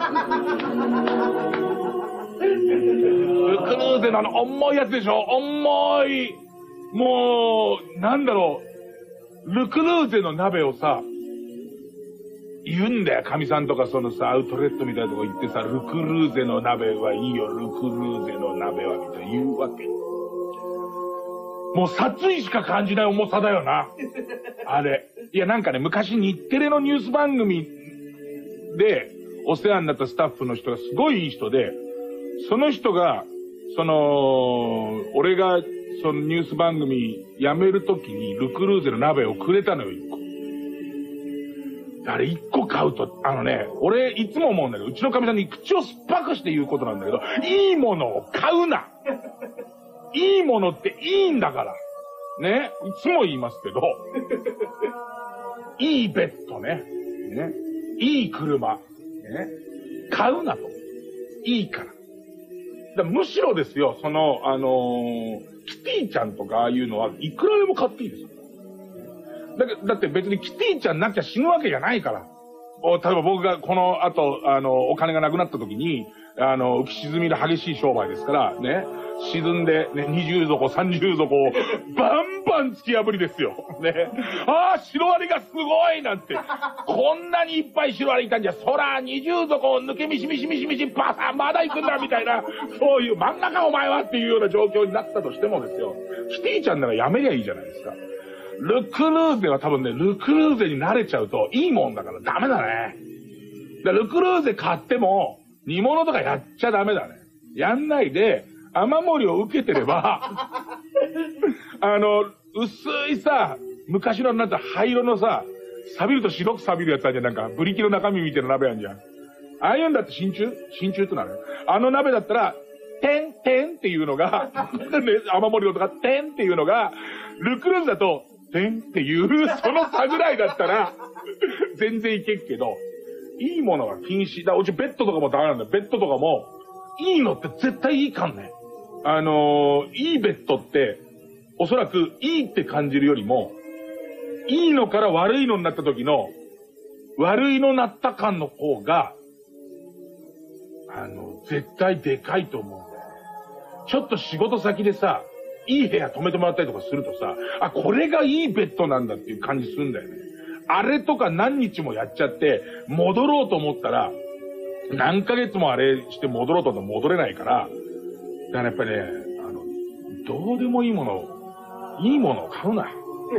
クルーゼのあの重いやつでしょ。重い。もうなんだろう、ルクルーゼの鍋をさ言うんだよ。かみさんとかそのさ、アウトレットみたいなとこ行ってさ、ルクルーゼの鍋はいいよ、ルクルーゼの鍋は、みたいな言うわけ。もう殺意しか感じない重さだよな。あれ。いやなんかね、昔日テレのニュース番組でお世話になったスタッフの人がすごいいい人で、その人が、その、俺がそのニュース番組辞めるときにルクルーゼの鍋をくれたのよ、一個。あれ一個買うと、あのね、俺いつも思うんだけど、うちのかみさんに口を酸っぱくして言うことなんだけど、いいものを買うな。いいものっていいんだから。ね。いつも言いますけど、いいベッドね。ね。いい車。ね。買うなと。いいから。だからむしろですよ、その、あのー、キティちゃんとかああいうのはいくらでも買っていいですよ。だ, だって別にキティちゃんなきゃ死ぬわけじゃないから。お例えば僕がこの後、あの、お金がなくなった時に、 あの、浮き沈みの激しい商売ですから、ね。沈んで、ね、にじゅう底、さんじゅう底を、バンバン突き破りですよ。ね。ああ、シロアリがすごいなんて。こんなにいっぱいシロアリいたんじゃ、そら、にじゅう底を抜けミシミシミシミシ、バサン、まだ行くんだ、みたいな、そういう、漫画かお前はっていうような状況になったとしてもですよ。キティちゃんならやめりゃいいじゃないですか。ルクルーゼは多分ね、ルクルーゼに慣れちゃうと、いいもんだからダメだね。だルクルーゼ買っても、煮物とかやっちゃダメだね。やんないで、雨漏りを受けてれば、あの、薄いさ、昔のなんか灰色のさ、錆びると白く錆びるやつあるじゃん。なんか、ブリキの中身みたいな鍋あるじゃん。ああいうんだって真鍮真鍮ってなるあの鍋だったら、てんてんっていうのが、ね、雨漏りのとか、てんっていうのが、ルクルーズだと、てんっていう、その差ぐらいだったら、全然いけっけど、いいものは禁止。だうちベッドとかもダメなんだよ。ベッドとかも、いいのって絶対いいかんね。あのー、いいベッドって、おそらくいいって感じるよりも、いいのから悪いのになった時の、悪いのなった感の方が、あの、絶対でかいと思うんだよ。ちょっと仕事先でさ、いい部屋泊めてもらったりとかするとさ、あ、これがいいベッドなんだっていう感じするんだよね。あれとか何日もやっちゃって、戻ろうと思ったら、何ヶ月もあれして戻ろうと思ったら戻れないから、だからやっぱりね、あの、どうでもいいものを、いいものを買うな。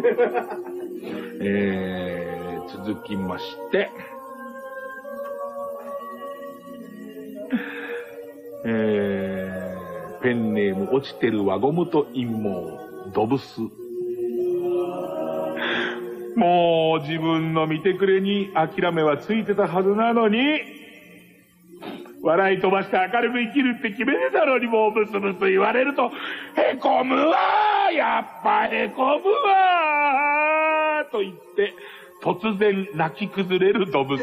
えー、続きまして、えー、ペンネーム落ちてる輪ゴムと陰謀、ドブス。もう自分の見てくれに諦めはついてたはずなのに、笑い飛ばして明るく生きるって決めてたのに、もうブスブス言われると、へこむわーやっぱへこむわーと言って、突然泣き崩れるドブス。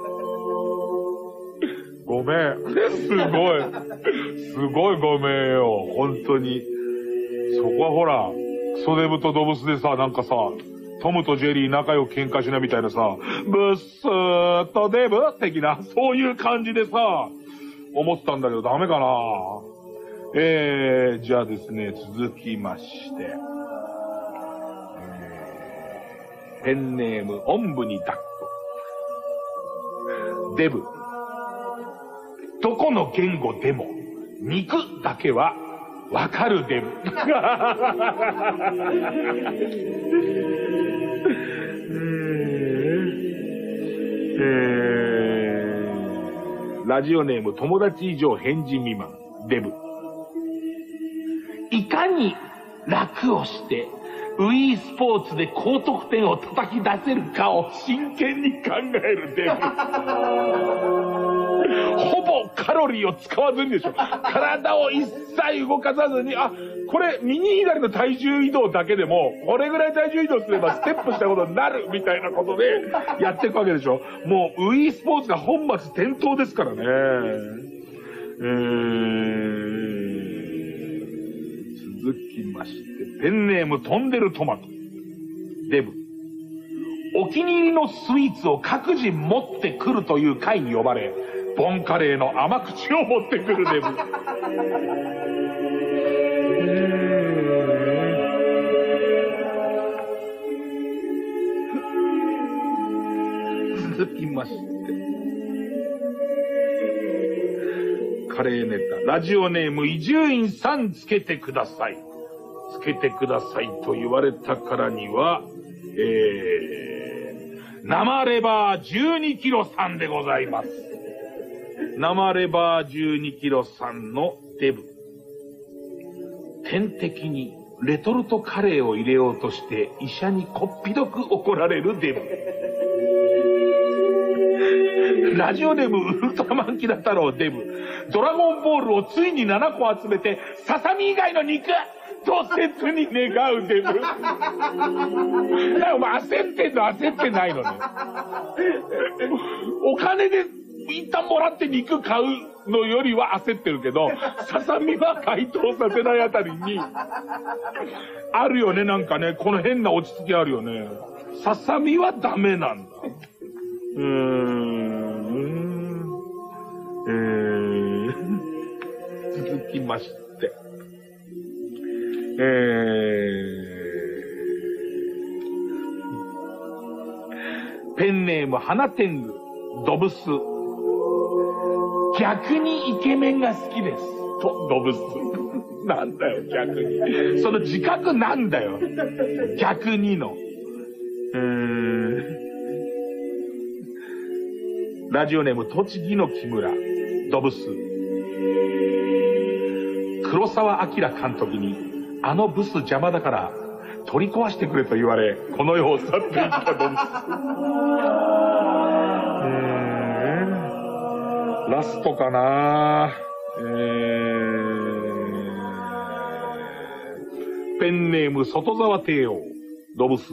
ごめん。すごい。すごいごめんよ。本当に。そこはほら、クソデブとドブスでさ、なんかさ、トムとジェリー仲良く喧嘩しなみたいなさ、ブッスーとデブ的な、そういう感じでさ、思ったんだけどダメかな。えー、じゃあですね、続きまして、えー、ペンネーム、おんぶに抱っこ。デブ。どこの言語でも、肉だけはわかるデブ。えー、ラジオネーム友達以上返事未満デブ。いかに楽をしてウィースポーツで高得点を叩き出せるかを真剣に考えるデブ。ほぼカロリーを使わずにでしょ。体を一切動かさずに、あ、これ右左の体重移動だけでもこれぐらい体重移動すればステップしたことになるみたいなことでやっていくわけでしょ。もうウィースポーツが本末転倒ですからね。えー、続きましてペンネーム飛んでるトマトデブ。お気に入りのスイーツを各自持ってくるという会に呼ばれ、ボンカレーの甘口を持ってくるデブ。続きまして、カレーネタ、ラジオネーム伊集院さんつけてください。つけてくださいと言われたからには、えー、生レバーじゅうにキロさんでございます。生レバーじゅうにキロさんのデブ。天敵にレトルトカレーを入れようとして医者にこっぴどく怒られるデブ。ラジオネームウルトラマンキラ太郎デブ。ドラゴンボールをついにななこ集めてささみ以外の肉と切に願うデブ。お前焦ってんの焦ってないのね。お金で一旦もらって肉買うのよりは焦ってるけど、ささみは解凍させないあたりにあるよね。なんかね、この変な落ち着きあるよね。ささみはダメなんだ。うーん。えーきまして、えー、ペンネーム花天狗、ドブス。逆にイケメンが好きです。と、ドブス。なんだよ、逆に。その自覚なんだよ。逆にの。うーん。ラジオネーム、栃木の木村、ドブス。黒澤明監督に、あのブス邪魔だから、取り壊してくれと言われ、この世を去っていったドブス。えー、ラストかな。えー、ペンネーム、外沢帝王、ドブス。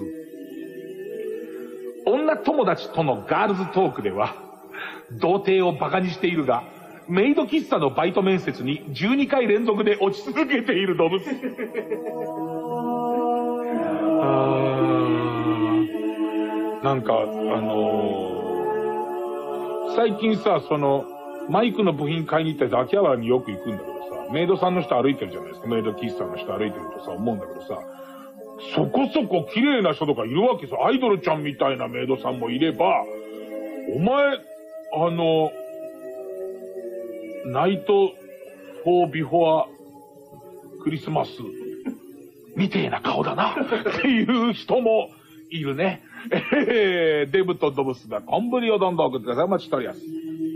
女友達とのガールズトークでは、童貞をバカにしているが、メイド喫茶のバイト面接にじゅうにかい連続で落ち続けている動物。あなんか、あのー、最近さ、その、マイクの部品買いに行ったり秋葉原によく行くんだけどさ、メイドさんの人歩いてるじゃないですか。メイド喫茶の人歩いてるとさ、思うんだけどさ、そこそこ綺麗な人とかいるわけさ。アイドルちゃんみたいなメイドさんもいれば、お前、あの、ナイトフォービフォアクリスマスみてえな顔だなっていう人もいるね。えー、デブとドブスがコンブリをどんどん送ってください。お待ちしております。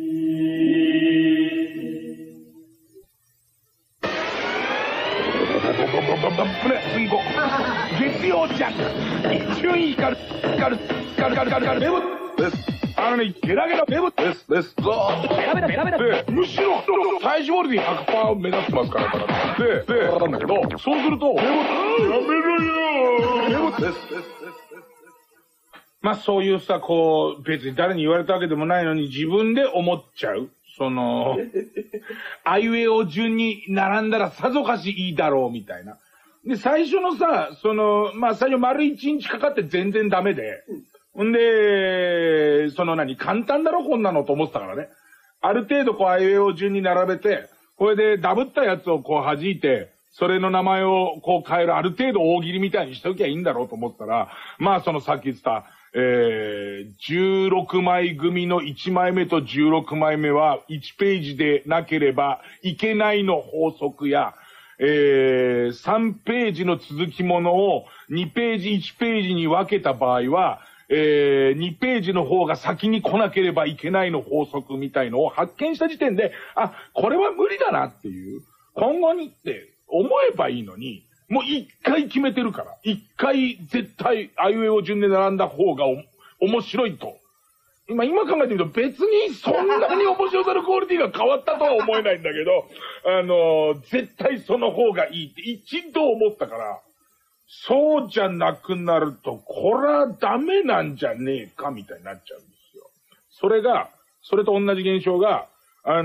次行こう。月曜ジャンク。伊集院光る、光る、光る、光る、光る、デブです。あのね、ゲラゲラデブです、です。ずーっと。ベラベラベラベラ。で、むしろ、体脂肪率 ひゃくパーセント を目指してますから、で、で、なんだけど、そうすると、デブ、やめろよデブです、です。まあそういうさ、こう、別に誰に言われたわけでもないのに自分で思っちゃう。その、あいうえお順に並んだらさぞかしいいだろうみたいな。で、最初のさ、その、まあ最初丸一日かかって全然ダメで、んで、その何、簡単だろこんなのと思ってたからね。ある程度こうあいうえお順に並べて、これでダブったやつをこう弾いて、それの名前をこう変えるある程度大喜利みたいにしときゃいいんだろうと思ったら、まあそのさっき言ってた、えー、じゅうろくまい組のいちまいめとじゅうろくまいめはいちページでなければいけないの法則や、えー、さんページの続きものをにページいちページに分けた場合は、えー、にページの方が先に来なければいけないの法則みたいのを発見した時点で、あ、これは無理だなっていう、今後にって思えばいいのに、もう一回決めてるから。一回絶対あいうえお順で並んだ方がお面白いと。今、今考えてみると別にそんなに面白さのクオリティが変わったとは思えないんだけど、あのー、絶対その方がいいって一度思ったから、そうじゃなくなると、これはダメなんじゃねえかみたいになっちゃうんですよ。それが、それと同じ現象が、あ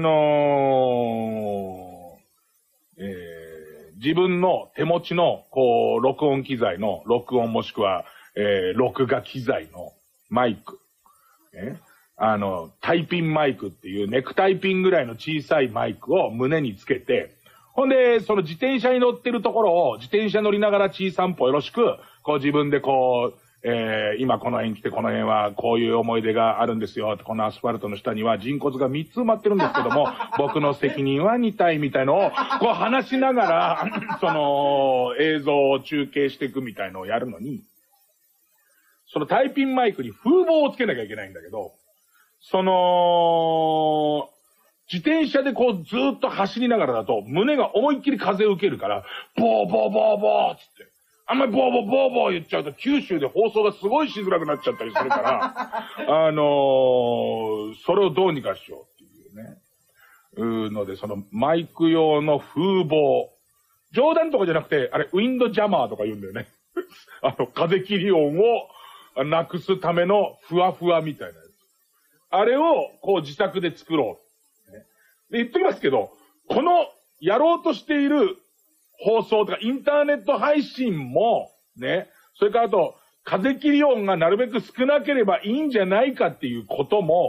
のー、えー自分の手持ちの、こう、録音機材の、録音もしくは、えー、録画機材のマイク。えあの、タイピンマイクっていうネクタイピンぐらいの小さいマイクを胸につけて、ほんで、その自転車に乗ってるところを、自転車乗りながら小さんぽよろしく、こう自分でこう、えー、今この辺来てこの辺はこういう思い出があるんですよ。このアスファルトの下には人骨がみっつ埋まってるんですけども、僕の責任はにたいみたいのを、こう話しながら、その映像を中継していくみたいのをやるのに、そのタイピンマイクに風防をつけなきゃいけないんだけど、その、自転車でこうずーっと走りながらだと、胸が思いっきり風を受けるから、ボーボーボーボーつって、あんまりボーボーボーボー言っちゃうと九州で放送がすごいしづらくなっちゃったりするから、あのー、それをどうにかしようっていうね。うーので、そのマイク用の風防。冗談とかじゃなくて、あれ、ウィンドジャマーとか言うんだよね。あの、風切り音をなくすためのふわふわみたいなやつ。あれをこう自宅で作ろう。ね、で、言ってきますけど、このやろうとしている放送とかインターネット配信も、ね、それからあと、風切り音がなるべく少なければいいんじゃないかっていうことも、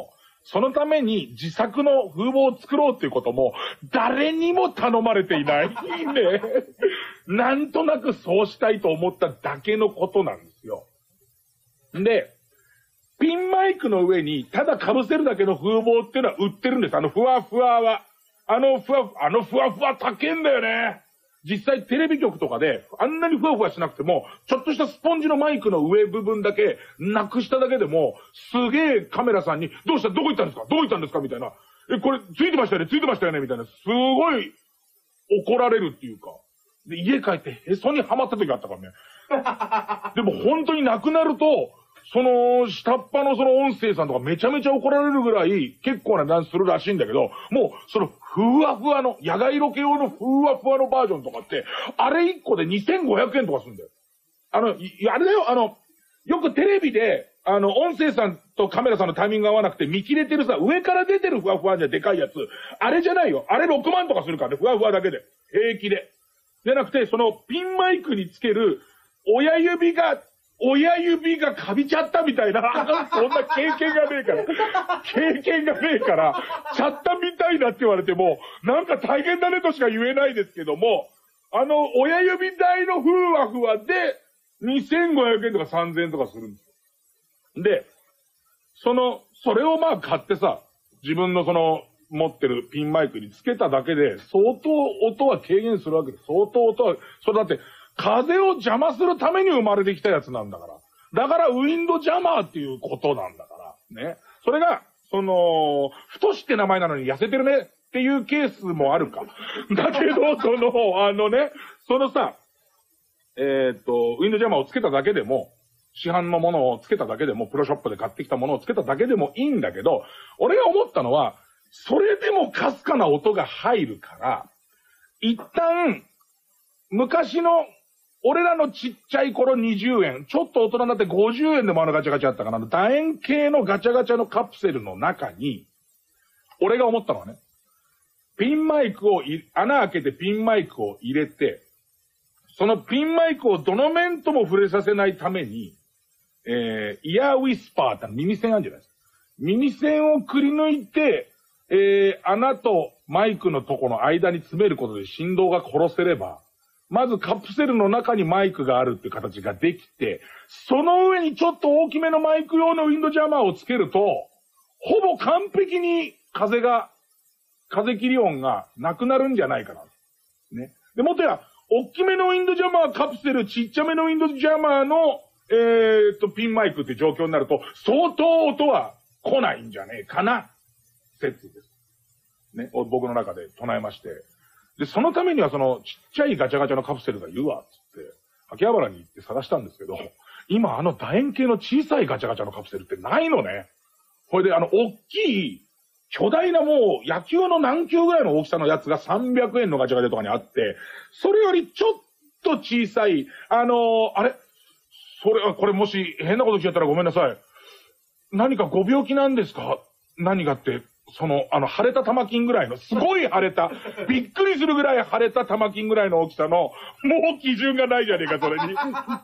そのために自作の風貌を作ろうっていうことも、誰にも頼まれていない。ね。なんとなくそうしたいと思っただけのことなんですよ。で、ピンマイクの上にただ被せるだけの風貌っていうのは売ってるんです。あのふわふわは。あのふわ、あのふわふわ高えんだよね。実際テレビ局とかであんなにふわふわしなくても、ちょっとしたスポンジのマイクの上部分だけなくしただけでも、すげえカメラさんに、どうしたどこ行ったんですかどこ行ったんですかみたいな。え、これついてましたよねついてましたよねみたいな。すごい怒られるっていうか。で、家帰ってへそにはまった時があったからね。でも本当になくなると、その、下っ端のその音声さんとかめちゃめちゃ怒られるぐらい結構なダンスするらしいんだけど、もうそのふわふわの、野外ロケ用のふわふわのバージョンとかって、あれいっこでにせんごひゃくえんとかするんだよ。あの、いあれだよ、あの、よくテレビで、あの、音声さんとカメラさんのタイミングが合わなくて見切れてるさ、上から出てるふわふわじゃでかいやつ、あれじゃないよ。あれろくまんとかするからね、ふわふわだけで。平気で。じゃなくて、そのピンマイクにつける親指が、親指がカビちゃったみたいな、そんな経験がねえから、経験がねえから、ちゃったみたいだって言われても、なんか大変だねとしか言えないですけども、あの、親指台のふわふわで、にせんごひゃくえんとかさんぜんえんとかするんですよ。で、その、それをまあ買ってさ、自分のその、持ってるピンマイクにつけただけで、相当音は軽減するわけです。相当音は、それだって、風を邪魔するために生まれてきたやつなんだから。だからウィンドジャマーっていうことなんだから。ね。それが、その、太しって名前なのに痩せてるねっていうケースもあるか。だけど、その、あのね、そのさ、えー、っと、ウィンドジャマーをつけただけでも、市販のものをつけただけでも、プロショップで買ってきたものをつけただけでもいいんだけど、俺が思ったのは、それでもかすかな音が入るから、一旦、昔の、俺らのちっちゃい頃にじゅうえん、ちょっと大人になってごじゅうえんでもあのガチャガチャあったかな、楕円形のガチャガチャのカプセルの中に、俺が思ったのはね、ピンマイクをい、穴開けてピンマイクを入れて、そのピンマイクをどの面とも触れさせないために、えー、イヤーウィスパーって耳栓あるじゃないですか。耳栓をくり抜いて、えー、穴とマイクのとこの間に詰めることで振動が殺せれば、まずカプセルの中にマイクがあるっていう形ができて、その上にちょっと大きめのマイク用のウィンドジャマーをつけると、ほぼ完璧に風が、風切り音がなくなるんじゃないかな。ね。で、もとや、大きめのウィンドジャマーカプセル、ちっちゃめのウィンドジャマーの、えーっと、ピンマイクって状況になると、相当音は来ないんじゃねえかな、説です。ね。僕の中で唱えまして。で、そのためにはそのちっちゃいガチャガチャのカプセルがいるわ、つって、秋葉原に行って探したんですけど、今あの楕円形の小さいガチャガチャのカプセルってないのね。これであの、大きい、巨大なもう野球の何球ぐらいの大きさのやつがさんびゃくえんのガチャガチャとかにあって、それよりちょっと小さい、あのー、あれそれは、これもし変なこと聞いちゃったらごめんなさい。何かご病気なんですか？何がって、その、あの、腫れた玉金ぐらいの、すごい腫れた、びっくりするぐらい腫れた玉金ぐらいの大きさの、もう基準がないじゃねえか、それに。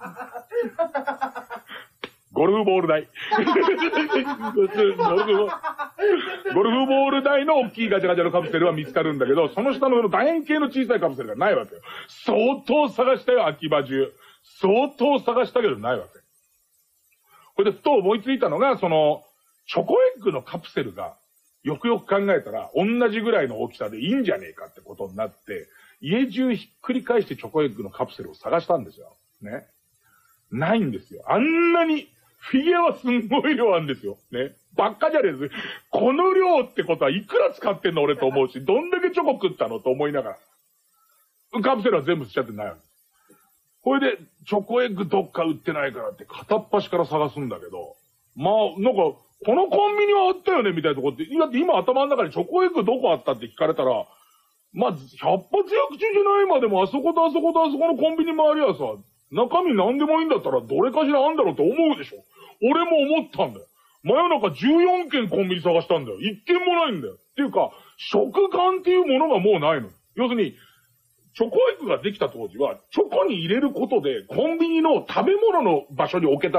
ゴルフボール台。ゴルフボール台の大きいガチャガチャのカプセルは見つかるんだけど、その下の楕円形の小さいカプセルがないわけよ。相当探したよ、秋葉中。相当探したけどないわけ。これでふと思いついたのが、その、チョコエッグのカプセルが、よくよく考えたら、同じぐらいの大きさでいいんじゃねえかってことになって、家中ひっくり返してチョコエッグのカプセルを探したんですよ。ね。ないんですよ。あんなに、フィギュアはすんごい量あるんですよ。ね。ばっかじゃねえです。この量ってことはいくら使ってんの俺と思うし、どんだけチョコ食ったのと思いながら。カプセルは全部捨てちゃってないわけ。これで、チョコエッグどっか売ってないからって片っ端から探すんだけど、まあ、なんか、このコンビニはあったよねみたいなとこって、だって今頭の中にチョコエッグどこあったって聞かれたら、まあ、百発百中じゃないまでもあそことあそことあそこのコンビニ周りはさ、中身何でもいいんだったらどれかしらあんだろうって思うでしょ。俺も思ったんだよ。真夜中じゅうよんけんコンビニ探したんだよ。いっけんもないんだよ。っていうか、食感っていうものがもうないの。要するに、チョコエッグができた当時は、チョコに入れることで、コンビニの食べ物の場所に置けた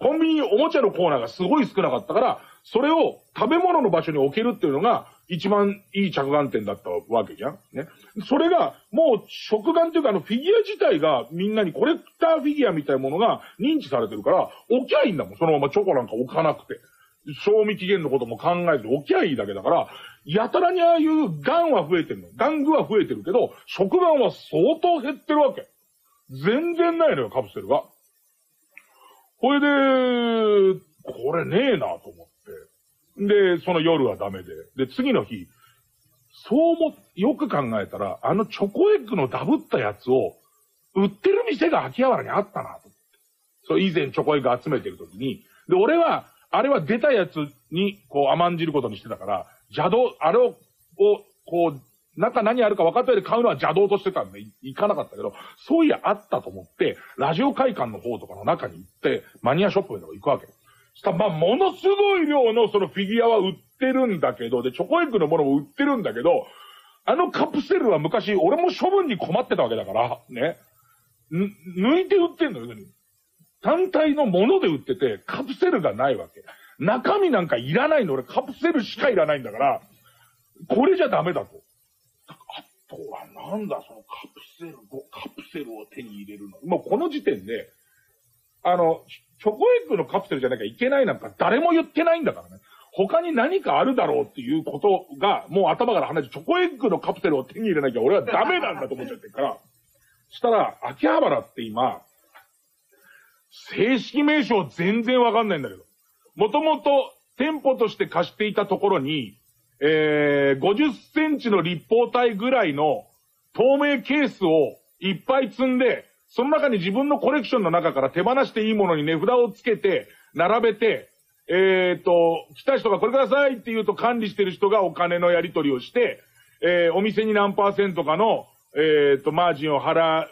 コンビニおもちゃのコーナーがすごい少なかったから、それを食べ物の場所に置けるっていうのが一番いい着眼点だったわけじゃん。ね。それがもう食玩というかあのフィギュア自体がみんなにコレクターフィギュアみたいなものが認知されてるから、置きゃいいんだもん。そのままチョコなんか置かなくて。賞味期限のことも考えず置きゃいいだけだから、やたらにああいうガンは増えてるの。玩具は増えてるけど、食玩は相当減ってるわけ。全然ないのよ、カプセルが。これで、これねえなと思って。で、その夜はダメで。で、次の日、そうも、よく考えたら、あのチョコエッグのダブったやつを、売ってる店が秋葉原にあったなと思って。そう、以前チョコエッグ集めてる時に。で、俺は、あれは出たやつに、こう甘んじることにしてたから、邪道、あれを、こう、中何あるか分かったようで買うのは邪道としてたんで、行かなかったけど、そういやあったと思って、ラジオ会館の方とかの中に行って、マニアショップとか行くわけ。そしたら、まあ、ものすごい量のそのフィギュアは売ってるんだけど、で、チョコエッグのものも売ってるんだけど、あのカプセルは昔、俺も処分に困ってたわけだから、ね。ぬ、抜いて売ってんのよ、単体のもので売ってて、カプセルがないわけ。中身なんかいらないの。俺カプセルしかいらないんだから、これじゃダメだと。あとはなんだ、そのカプセルを、カプセルを手に入れるの。もうこの時点で、あの、チョコエッグのカプセルじゃなきゃいけないなんか誰も言ってないんだからね。他に何かあるだろうっていうことが、もう頭から離れて、チョコエッグのカプセルを手に入れなきゃ俺はダメなんだと思っちゃってるから。そしたら、秋葉原って今、正式名称全然わかんないんだけど。もともと店舗として貸していたところに、えー、ごじゅっセンチの立方体ぐらいの透明ケースをいっぱい積んで、その中に自分のコレクションの中から手放していいものに値札をつけて、並べて、えーと、来た人がこれくださいって言うと管理してる人がお金のやり取りをして、えー、お店に何パーセントかの、えーと、マージンを払う、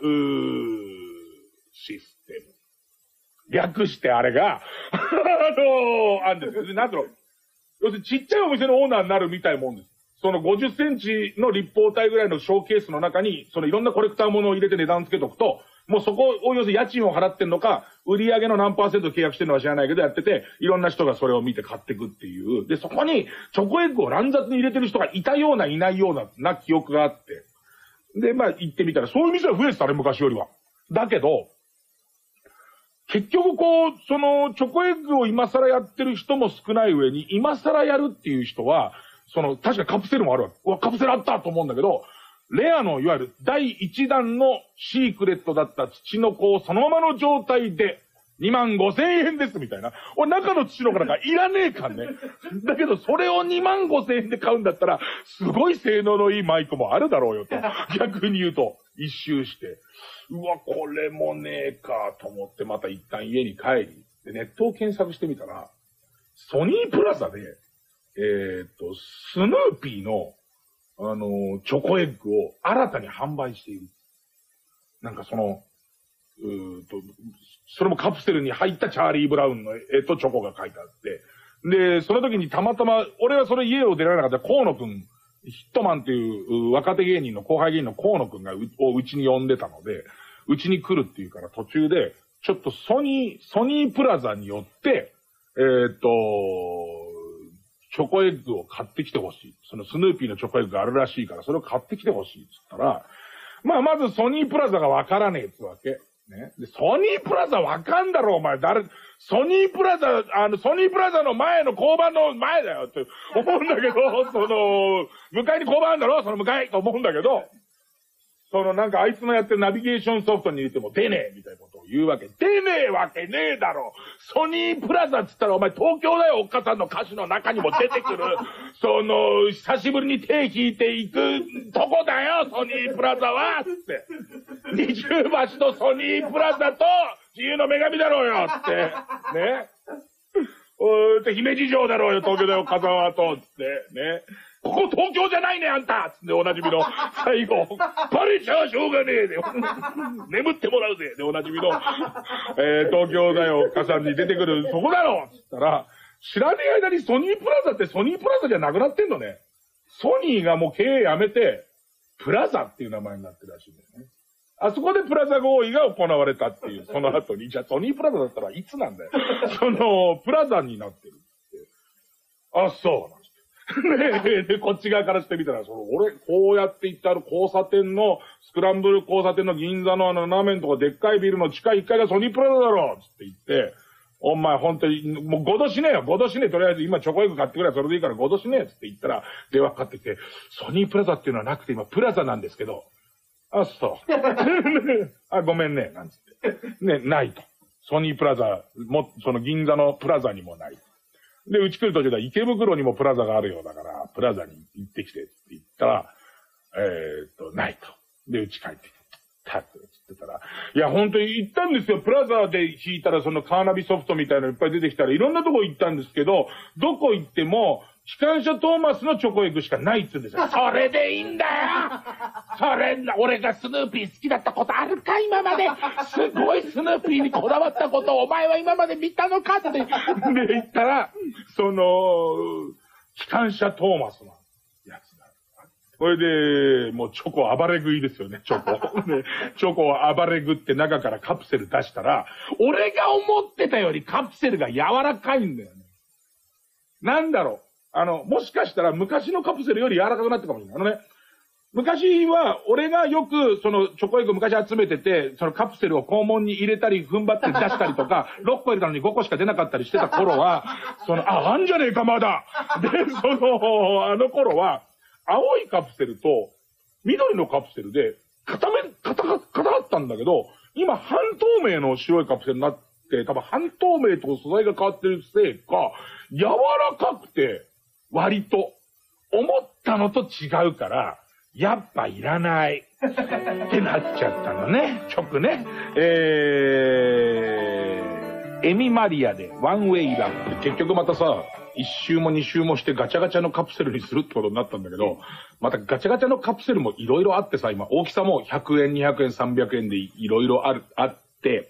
システム。略してあれが、あの、あんですよ。なんだろう。要するにちっちゃいお店のオーナーになるみたいもんです。そのごじゅっセンチの立方体ぐらいのショーケースの中に、そのいろんなコレクターものを入れて値段つけとくと、もうそこを要するに家賃を払ってんのか、売り上げの何パーセント契約してるのか知らないけどやってて、いろんな人がそれを見て買ってくっていう。で、そこにチョコエッグを乱雑に入れてる人がいたようないないような、な記憶があって。で、まあ行ってみたら、そういう店が増えてたね、昔よりは。だけど、結局こう、その、チョコエッグを今更やってる人も少ない上に、今更やるっていう人は、その、確かカプセルもあるわけ。うわ、カプセルあったと思うんだけど、レアのいわゆる第一弾のシークレットだった土の子をそのままの状態で、にまんごせんえんですみたいな。俺中の土の子なんかいらねえかんね。だけどそれをにまんごせんえんで買うんだったら、すごい性能のいいマイクもあるだろうよと。逆に言うと、一周して。うわ、これもねえかと思ってまた一旦家に帰り、でネットを検索してみたら、ソニープラザで、えー、っと、スヌーピーの、あのー、チョコエッグを新たに販売している。なんかその、うーと、それもカプセルに入ったチャーリー・ブラウンの絵とチョコが書いてあって、で、その時にたまたま、俺はそれ家を出られなかった河野くん、ヒットマンっていう若手芸人の後輩芸人の河野くんがうをうちに呼んでたので、うちに来るっていうから途中で、ちょっとソニー、ソニープラザによって、えー、っと、チョコエッグを買ってきてほしい。そのスヌーピーのチョコエッグがあるらしいから、それを買ってきてほしいっつったら、まあまずソニープラザがわからねえっつわけ。ね。で、ソニープラザわかんだろお前。誰、ソニープラザ、あの、ソニープラザの前の交番の前だよって思うんだけど、その、向かいに交番あるんだろその向かいと思うんだけど、そのなんかあいつのやってるナビゲーションソフトに入れても出ねえみたいなことを言うわけ。出ねえわけねえだろ。ソニープラザっつったらお前東京だよ、おっかさんの歌詞の中にも出てくる。その、久しぶりに手引いていくとこだよ、ソニープラザはつって。二重橋のソニープラザと自由の女神だろうよつって。ね。おーって姫路城だろうよ、東京だよ、風沢とつって。ね。ここ東京じゃないねあんたつっておなじみの最後、バレちゃしょうがねえで、眠ってもらうぜでおなじみの、えー、東京だよ、火山に出てくる、そこだろつったら、知らねえ間にソニープラザってソニープラザじゃなくなってんのね。ソニーがもう経営やめて、プラザっていう名前になってるらしいんだよね。 あそこでプラザ合意が行われたっていう、その後に、じゃあソニープラザだったらいつなんだよ。その、プラザになってるって。あ、そうなんですね。で、こっち側からしてみたら、その、俺、こうやって言ってある交差点の、スクランブル交差点の銀座のあの斜めんとかでっかいビルの地下いっかいがソニープラザだろつって言って、お前本当に、もうごどしねえよ、ごどしねえ、とりあえず今チョコエッグ買ってくれ、それでいいからごどしねえつって言ったら、電話かかってきて、ソニープラザっていうのはなくて今プラザなんですけど、あ、そう。あ、ごめんね、なんつって。ね、ないと。ソニープラザ、も、その銀座のプラザにもない。で、うち来る途中で池袋にもプラザがあるようだから、プラザに行ってきてって言ったら、えー、っと、ないと。で、うち帰ってきて、たって言ってたら、いや、本当に行ったんですよ。プラザで引いたらそのカーナビソフトみたいなのいっぱい出てきたらいろんなとこ行ったんですけど、どこ行っても、機関車トーマスのチョコエッグしかないって言うんですよ。それでいいんだよそれ、俺がスヌーピー好きだったことあるか今まで。すごいスヌーピーにこだわったことをお前は今まで見たのかって。で、言ったら、その、機関車トーマスのやつだ。これで、もうチョコ暴れ食いですよね、チョコ。で、チョコを暴れ食って中からカプセル出したら、俺が思ってたよりカプセルが柔らかいんだよね。なんだろう。あの、もしかしたら昔のカプセルより柔らかくなってるかもしれない。あのね、昔は、俺がよく、その、チョコエッグ昔集めてて、そのカプセルを肛門に入れたり、踏ん張って出したりとか、ろっこ入れたのにごこしか出なかったりしてた頃は、その、あ、あんじゃねえか、まだで、その、あの頃は、青いカプセルと、緑のカプセルで、固め、固か、固かったんだけど、今、半透明の白いカプセルになって、多分半透明と素材が変わってるせいか、柔らかくて、割と、思ったのと違うから、やっぱいらないってなっちゃったのね、直ね。えー、エミマリアでワンウェイラブって結局またさ、一周も二周もしてガチャガチャのカプセルにするってことになったんだけど、またガチャガチャのカプセルもいろいろあってさ、今大きさもひゃくえん、にひゃくえん、さんびゃくえんでいろいろある、あって、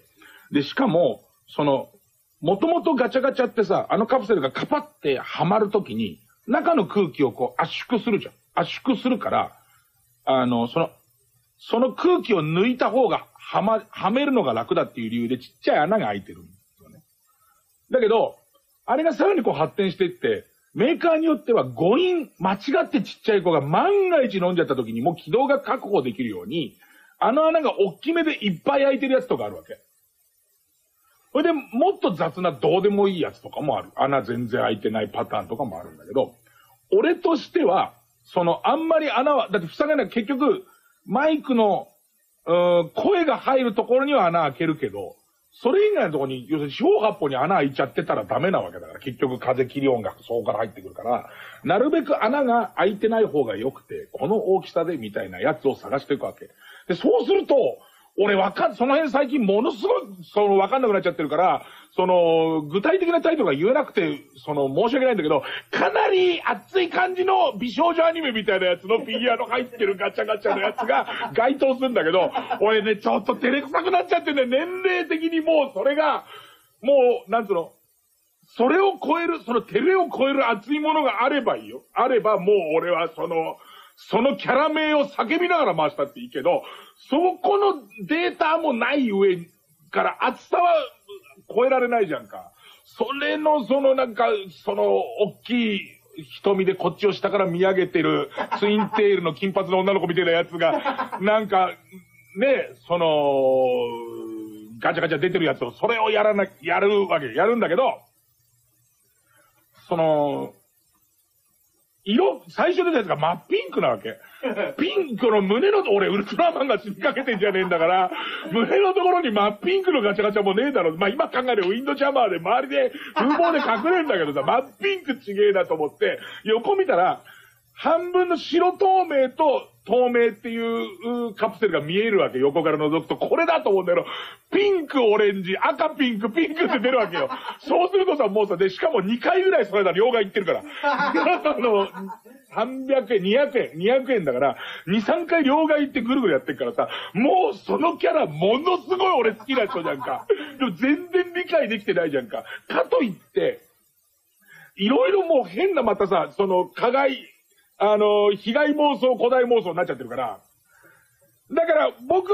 で、しかも、その、もともとガチャガチャってさ、あのカプセルがカパってはまるときに、中の空気をこう圧縮するじゃん。圧縮するから、あの、その、その空気を抜いた方がはま、はめるのが楽だっていう理由でちっちゃい穴が開いてるんですよね。だけど、あれがさらにこう発展していって、メーカーによっては誤飲、間違ってちっちゃい子が万が一飲んじゃった時にもう気道が確保できるように、あの穴が大きめでいっぱい開いてるやつとかあるわけ。それでもっと雑などうでもいいやつとかもある。穴全然開いてないパターンとかもあるんだけど、俺としては、そのあんまり穴は、だって塞がない、結局、マイクの、うーん、声が入るところには穴開けるけど、それ以外のところに、要するに四方八方に穴開いちゃってたらダメなわけだから、結局風切り音がそこから入ってくるから、なるべく穴が開いてない方が良くて、この大きさでみたいなやつを探していくわけ。で、そうすると、俺わかん、その辺最近ものすごい、そのわかんなくなっちゃってるから、その、具体的なタイトルが言えなくて、その、申し訳ないんだけど、かなり熱い感じの美少女アニメみたいなやつのフィギュアの入ってるガチャガチャのやつが該当するんだけど、俺ね、ちょっと照れくさくなっちゃってね、年齢的にもうそれが、もう、なんつうの、それを超える、その照れを超える熱いものがあればいいよ。あればもう俺はその、そのキャラ名を叫びながら回したっていいけど、そこのデータもない上から厚さは超えられないじゃんか。それのそのなんか、その大きい瞳でこっちを下から見上げてるツインテールの金髪の女の子みたいなやつが、なんか、ね、その、ガチャガチャ出てるやつを、それをやらな、やるわけ、やるんだけど、その、色、最初出たやつが真っピンクなわけ。ピンクの胸の、俺ウルトラマンが死にかけてんじゃねえんだから、胸のところに真っピンクのガチャガチャもねえだろ。まあ今考えるウィンドジャマーで周りで風貌で隠れるんだけどさ、真っピンクちげえなと思って、横見たら、半分の白透明と透明っていうカプセルが見えるわけ。横から覗くと、これだと思うんだけど、ピンク、オレンジ、赤、ピンク、ピンクって出るわけよ。そうするとさ、もうさ、で、しかもにかいぐらいそれだ、両替いってるから。あの、さんびゃくえん、にひゃくえん、にひゃくえんだから、に、さんかい両替行ってぐるぐるやってるからさ、もうそのキャラものすごい俺好きな人じゃんか。でも全然理解できてないじゃんか。かといって、いろいろもう変なまたさ、その、加害、あの、被害妄想、古代妄想になっちゃってるから。だから、僕は、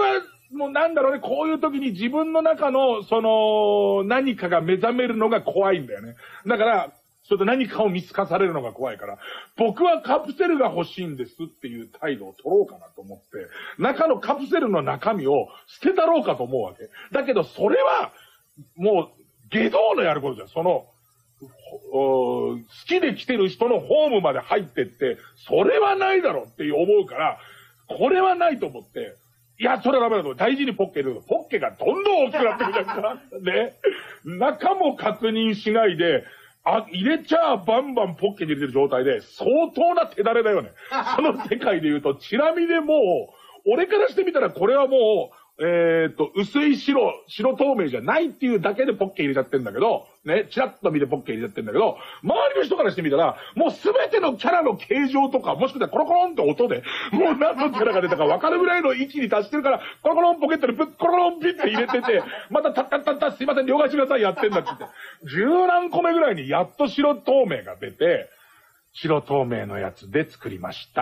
もうなんだろうね、こういう時に自分の中の、その、何かが目覚めるのが怖いんだよね。だから、ちょっと何かを見透かされるのが怖いから、僕はカプセルが欲しいんですっていう態度を取ろうかなと思って、中のカプセルの中身を捨てたろうかと思うわけ。だけどそれは、もう、下道のやることじゃん。その、好きで来てる人のホームまで入ってって、それはないだろって思うから、これはないと思って、いや、それはダメだと。大事にポッケ入れると、ポッケがどんどん大きくなってくるじゃんか。ね。中も確認しないで、あ、入れちゃバンバンポッケに入れてる状態で、相当な手だれだよね。その世界で言うと、チラ見でもう、俺からしてみたらこれはもう、えーっと、薄い白、白透明じゃないっていうだけでポッケ入れちゃってんだけど、ね、チラッと見てポッケ入れちゃってんだけど、周りの人からしてみたら、もうすべてのキャラの形状とか、もしくはコロコロンって音で、もう何のキャラが出たか分かるぐらいの位置に達してるから、コロコロンポケットにプッ、コロコロンピッて入れてて、またタッタッタッタッすいません、両替してください、やってんだって言って、十何個目ぐらいにやっと白透明が出て、白透明のやつで作りました。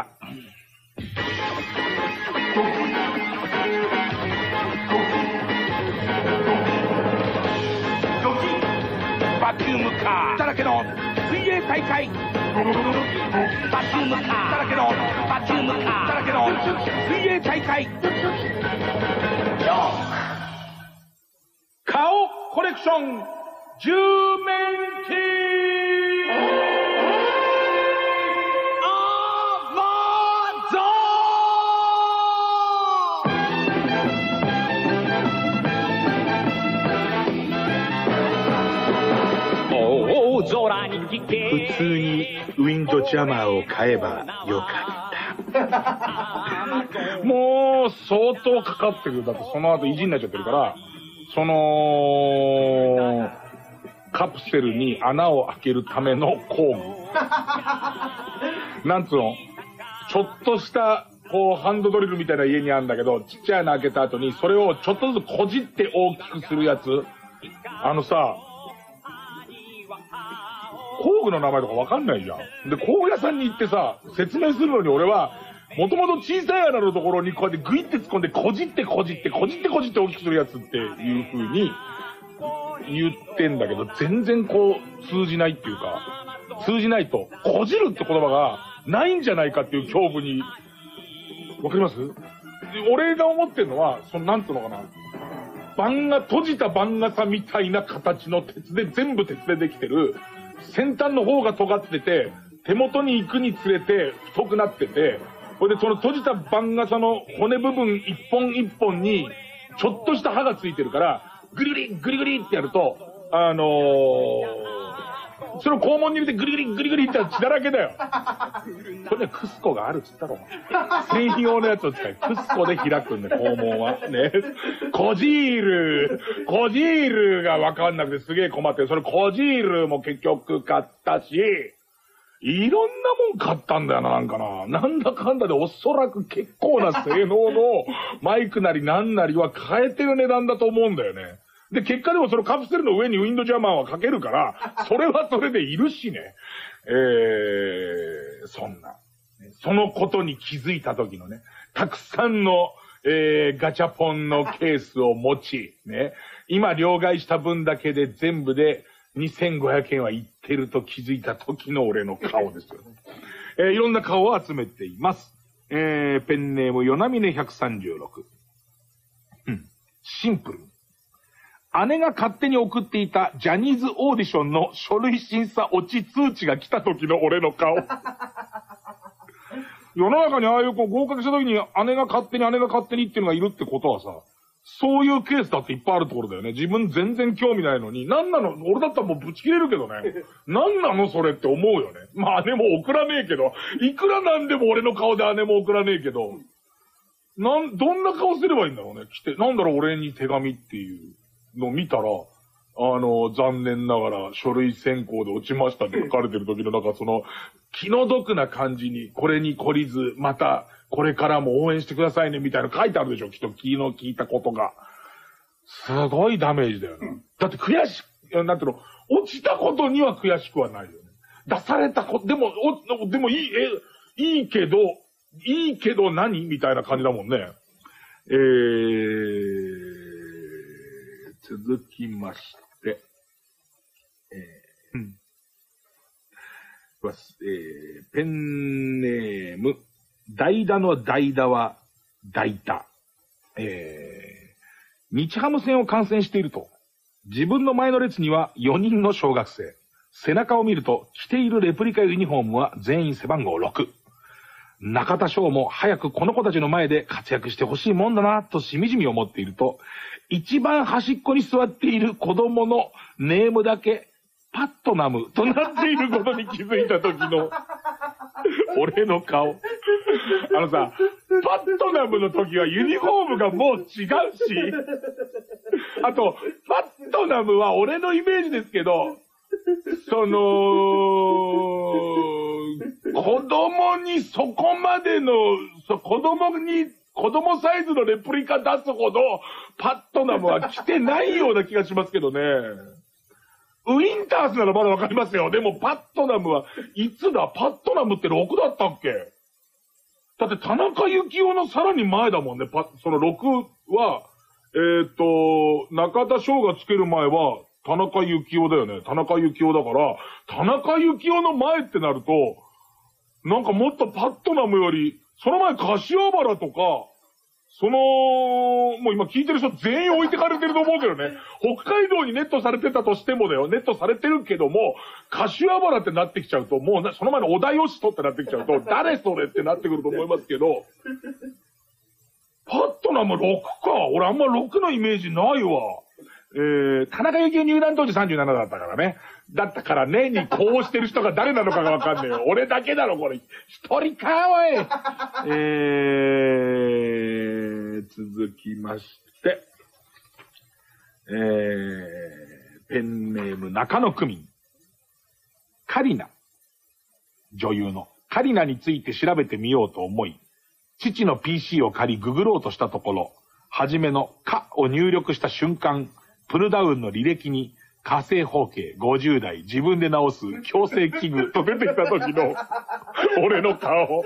バキュームカーだらけの水泳大会。バキュームカーだらけのバキュームカーだらけの水泳大会。 顔コレクションじゅうめんティー普通にウィンドジャマーを買えばよかった。もう相当かかってくる。だってその後意地になっちゃってるから、その、カプセルに穴を開けるための工具。なんつうの、ちょっとした、こう、ハンドドリルみたいな家にあるんだけど、ちっちゃい穴開けた後に、それをちょっとずつこじって大きくするやつ。あのさ、工具の名前とかわかんないじゃん。で、工具屋さんに行ってさ、説明するのに俺は、もともと小さい穴のところにこうやってグイって突っ込んで、こじってこじって、こじってこじって大きくするやつっていう風に言ってんだけど、全然こう、通じないっていうか、通じないと、こじるって言葉がないんじゃないかっていう恐怖に、わかります？俺が思ってるのは、その、なんつうのかな。番が、閉じた番傘みたいな形の鉄で、全部鉄でできてる、先端の方が尖ってて、手元に行くにつれて太くなってて、それでその閉じた番傘の骨部分一本一本に、ちょっとした刃がついてるから、グリグリ、グリグリってやると、あのー、それを肛門に入れてグリグリ、グリグリってやると血だらけだよ。これね、クスコがあるっつったろ。専用のやつを使い、クスコで開くんだよ、肛門は。ね。コジール、コジールがわかんなくてすげえ困ってる。それコジールも結局買ったし、いろんなもん買ったんだよな、なんかな。なんだかんだでおそらく結構な性能のマイクなりなんなりは買えてる値段だと思うんだよね。で、結果でもそのカプセルの上にウィンドジャマーはかけるから、それはそれでいるしね。えー、そんな。そのことに気づいた時のね、たくさんの、えー、ガチャポンのケースを持ち、ね、今両替した分だけで全部でにせんごひゃくえんはいってると気づいた時の俺の顔ですよね。えー、いろんな顔を集めています。えー、ペンネーム、よなみねひゃくさんじゅうろく。うん。シンプル。姉が勝手に送っていたジャニーズオーディションの書類審査落ち通知が来た時の俺の顔。世の中にああいうこう合格した時に姉が勝手に姉が勝手にっていうのがいるってことはさ、そういうケースだっていっぱいあるところだよね。自分全然興味ないのに、なんなの、俺だったらもうぶち切れるけどね。なんなのそれって思うよね。まあ姉も送らねえけど、いくらなんでも俺の顔で姉も送らねえけど、なん、どんな顔すればいいんだろうね。来て、なんだろう俺に手紙っていう。の見たら、あの、残念ながら書類選考で落ちましたって書かれてる時のなんかその、気の毒な感じに、これに懲りず、また、これからも応援してくださいね、みたいな書いてあるでしょ、きっと気の利いたことが。すごいダメージだよな。だって悔しく、なんていうの、落ちたことには悔しくはないよね。出されたこと、でも、お、でもいい、え、いいけど、いいけど何みたいな感じだもんね。 えー、続きまして、えー、うんえー、ペンネーム、代打の代打は代打。えー、日ハム戦を観戦していると、自分の前の列にはよにんの小学生。背中を見ると、着ているレプリカユニフォームは全員背番号ろく。中田翔も早くこの子たちの前で活躍してほしいもんだなとしみじみ思っていると、一番端っこに座っている子供のネームだけ、パットナムとなっていることに気づいた時の、俺の顔。あのさ、パットナムの時はユニフォームがもう違うし、あと、パットナムは俺のイメージですけど、その、子供にそこまでの、そ子供に、子供サイズのレプリカ出すほど、パットナムは着てないような気がしますけどね。ウィンタースならまだわかりますよ。でもパットナムはいつだ？パットナムってろくだったっけ？だって田中幸雄のさらに前だもんね。パそのろくは、えっと、中田翔がつける前は田中幸雄だよね。田中幸雄だから、田中幸雄の前ってなると、なんかもっとパットナムより、その前柏原とか、その、もう今聞いてる人全員置いてかれてると思うけどね。北海道にネットされてたとしてもだよ。ネットされてるけども、柏原ってなってきちゃうと、もうなその前の小田義人ってなってきちゃうと、誰それってなってくると思いますけど、パットナムろくか。俺あんまろくのイメージないわ。えー、田中幸雄入団当時さんじゅうななだったからね。だったからねにこうしてる人が誰なのかがわかんねえよ。俺だけだろ、これ。一人か、おい。えー、続きまして、えー、ペンネーム中野区民。カリナ。女優の。カリナについて調べてみようと思い、父の ピーシー を借りググろうとしたところ、はじめのカを入力した瞬間、プルダウンの履歴に火星方形ごじゅう代自分で直す矯正器具と出てきた時の俺の顔。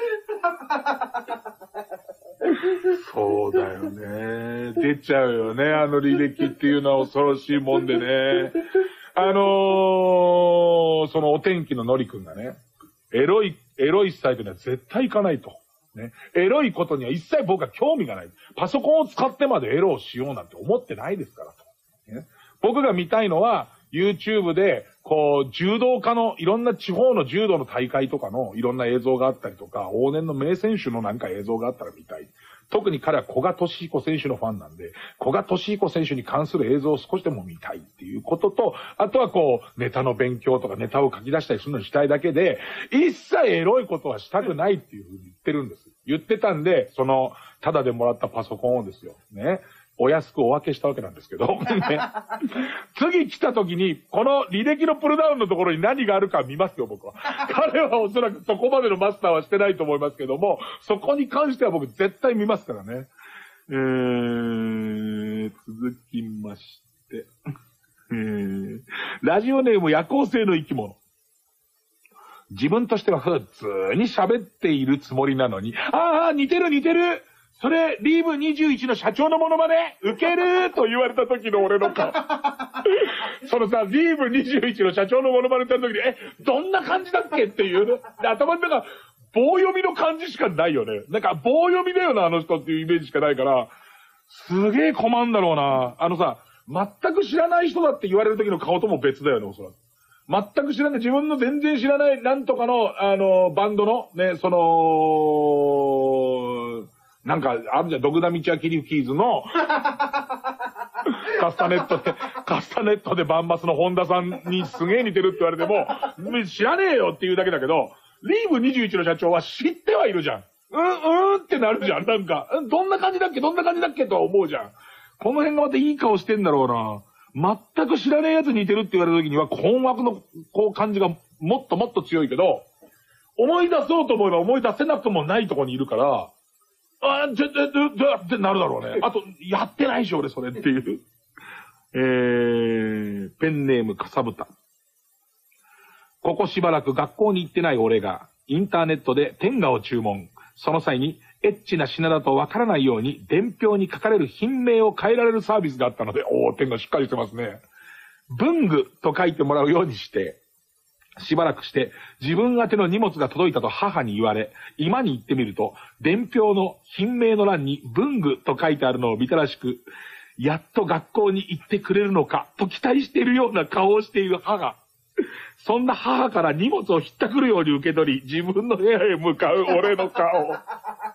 そうだよね。出ちゃうよね。あの履歴っていうのは恐ろしいもんでね。あのー、そのお天気ののりくんがね、エロい、エロいサイトには絶対行かないと。ね。エロいことには一切僕は興味がない。パソコンを使ってまでエロをしようなんて思ってないですからと。ね、僕が見たいのは YouTube でこう柔道家のいろんな地方の柔道の大会とかのいろんな映像があったりとか、往年の名選手のなんか映像があったら見たい。特に彼は古賀稔彦選手のファンなんで、古賀稔彦選手に関する映像を少しでも見たいっていうことと、あとはこうネタの勉強とかネタを書き出したりするのにしたいだけで、一切エロいことはしたくないっていうふうに言ってるんです。言ってたんで、そのタダでもらったパソコンをですよね。お安くお分けしたわけなんですけど、ね、次来た時に、この履歴のプルダウンのところに何があるか見ますよ、僕は。彼はおそらくそこまでのマスターはしてないと思いますけども、そこに関しては僕絶対見ますからね。えー、続きまして、えー、ラジオネーム夜行性の生き物。自分としては普通に喋っているつもりなのに、ああ、似てる似てるそれ、リーブにじゅういちの社長のモノマネウケると言われた時の俺の顔。そのさ、リーブにじゅういちの社長のモノマネって時に、え、どんな感じだっけっていうね。で、頭の中、棒読みの感じしかないよね。なんか棒読みだよな、あの人っていうイメージしかないから、すげえ困んだろうな。あのさ、全く知らない人だって言われる時の顔とも別だよね、おそらく。全く知らない、自分の全然知らない、なんとかの、あの、バンドの、ね、その、なんか、あるじゃん、ドクダミチアキリフキーズの、カスタネットで、カスタネットでバンマスの本田さんにすげえ似てるって言われても、知らねえよって言うだけだけど、リーブにじゅういちの社長は知ってはいるじゃん。うん、うんってなるじゃん。なんか、どんな感じだっけどんな感じだっけとは思うじゃん。この辺がまたいい顔してんだろうな。全く知らねえやつ似てるって言われた時には困惑のこう感じがもっともっと強いけど、思い出そうと思えば思い出せなくもないとこにいるから、あー、ちょ、ちょ、ちょ、ちょ、ってなるだろうね。あと、やってないし、俺、それっていう。えー、ペンネーム、かさぶた。ここしばらく学校に行ってない俺が、インターネットで天下を注文。その際に、 エッチな品だとわからないように伝票に書かれる品名を変えられるサービスがあったので、おー、点がしっかりしてますね。文具と書いてもらうようにして、しばらくして自分宛ての荷物が届いたと母に言われ、居間に行ってみると、伝票の品名の欄に文具と書いてあるのを見たらしく、やっと学校に行ってくれるのかと期待しているような顔をしている母。そんな母から荷物をひったくるように受け取り、自分の部屋へ向かう俺の顔。そうか。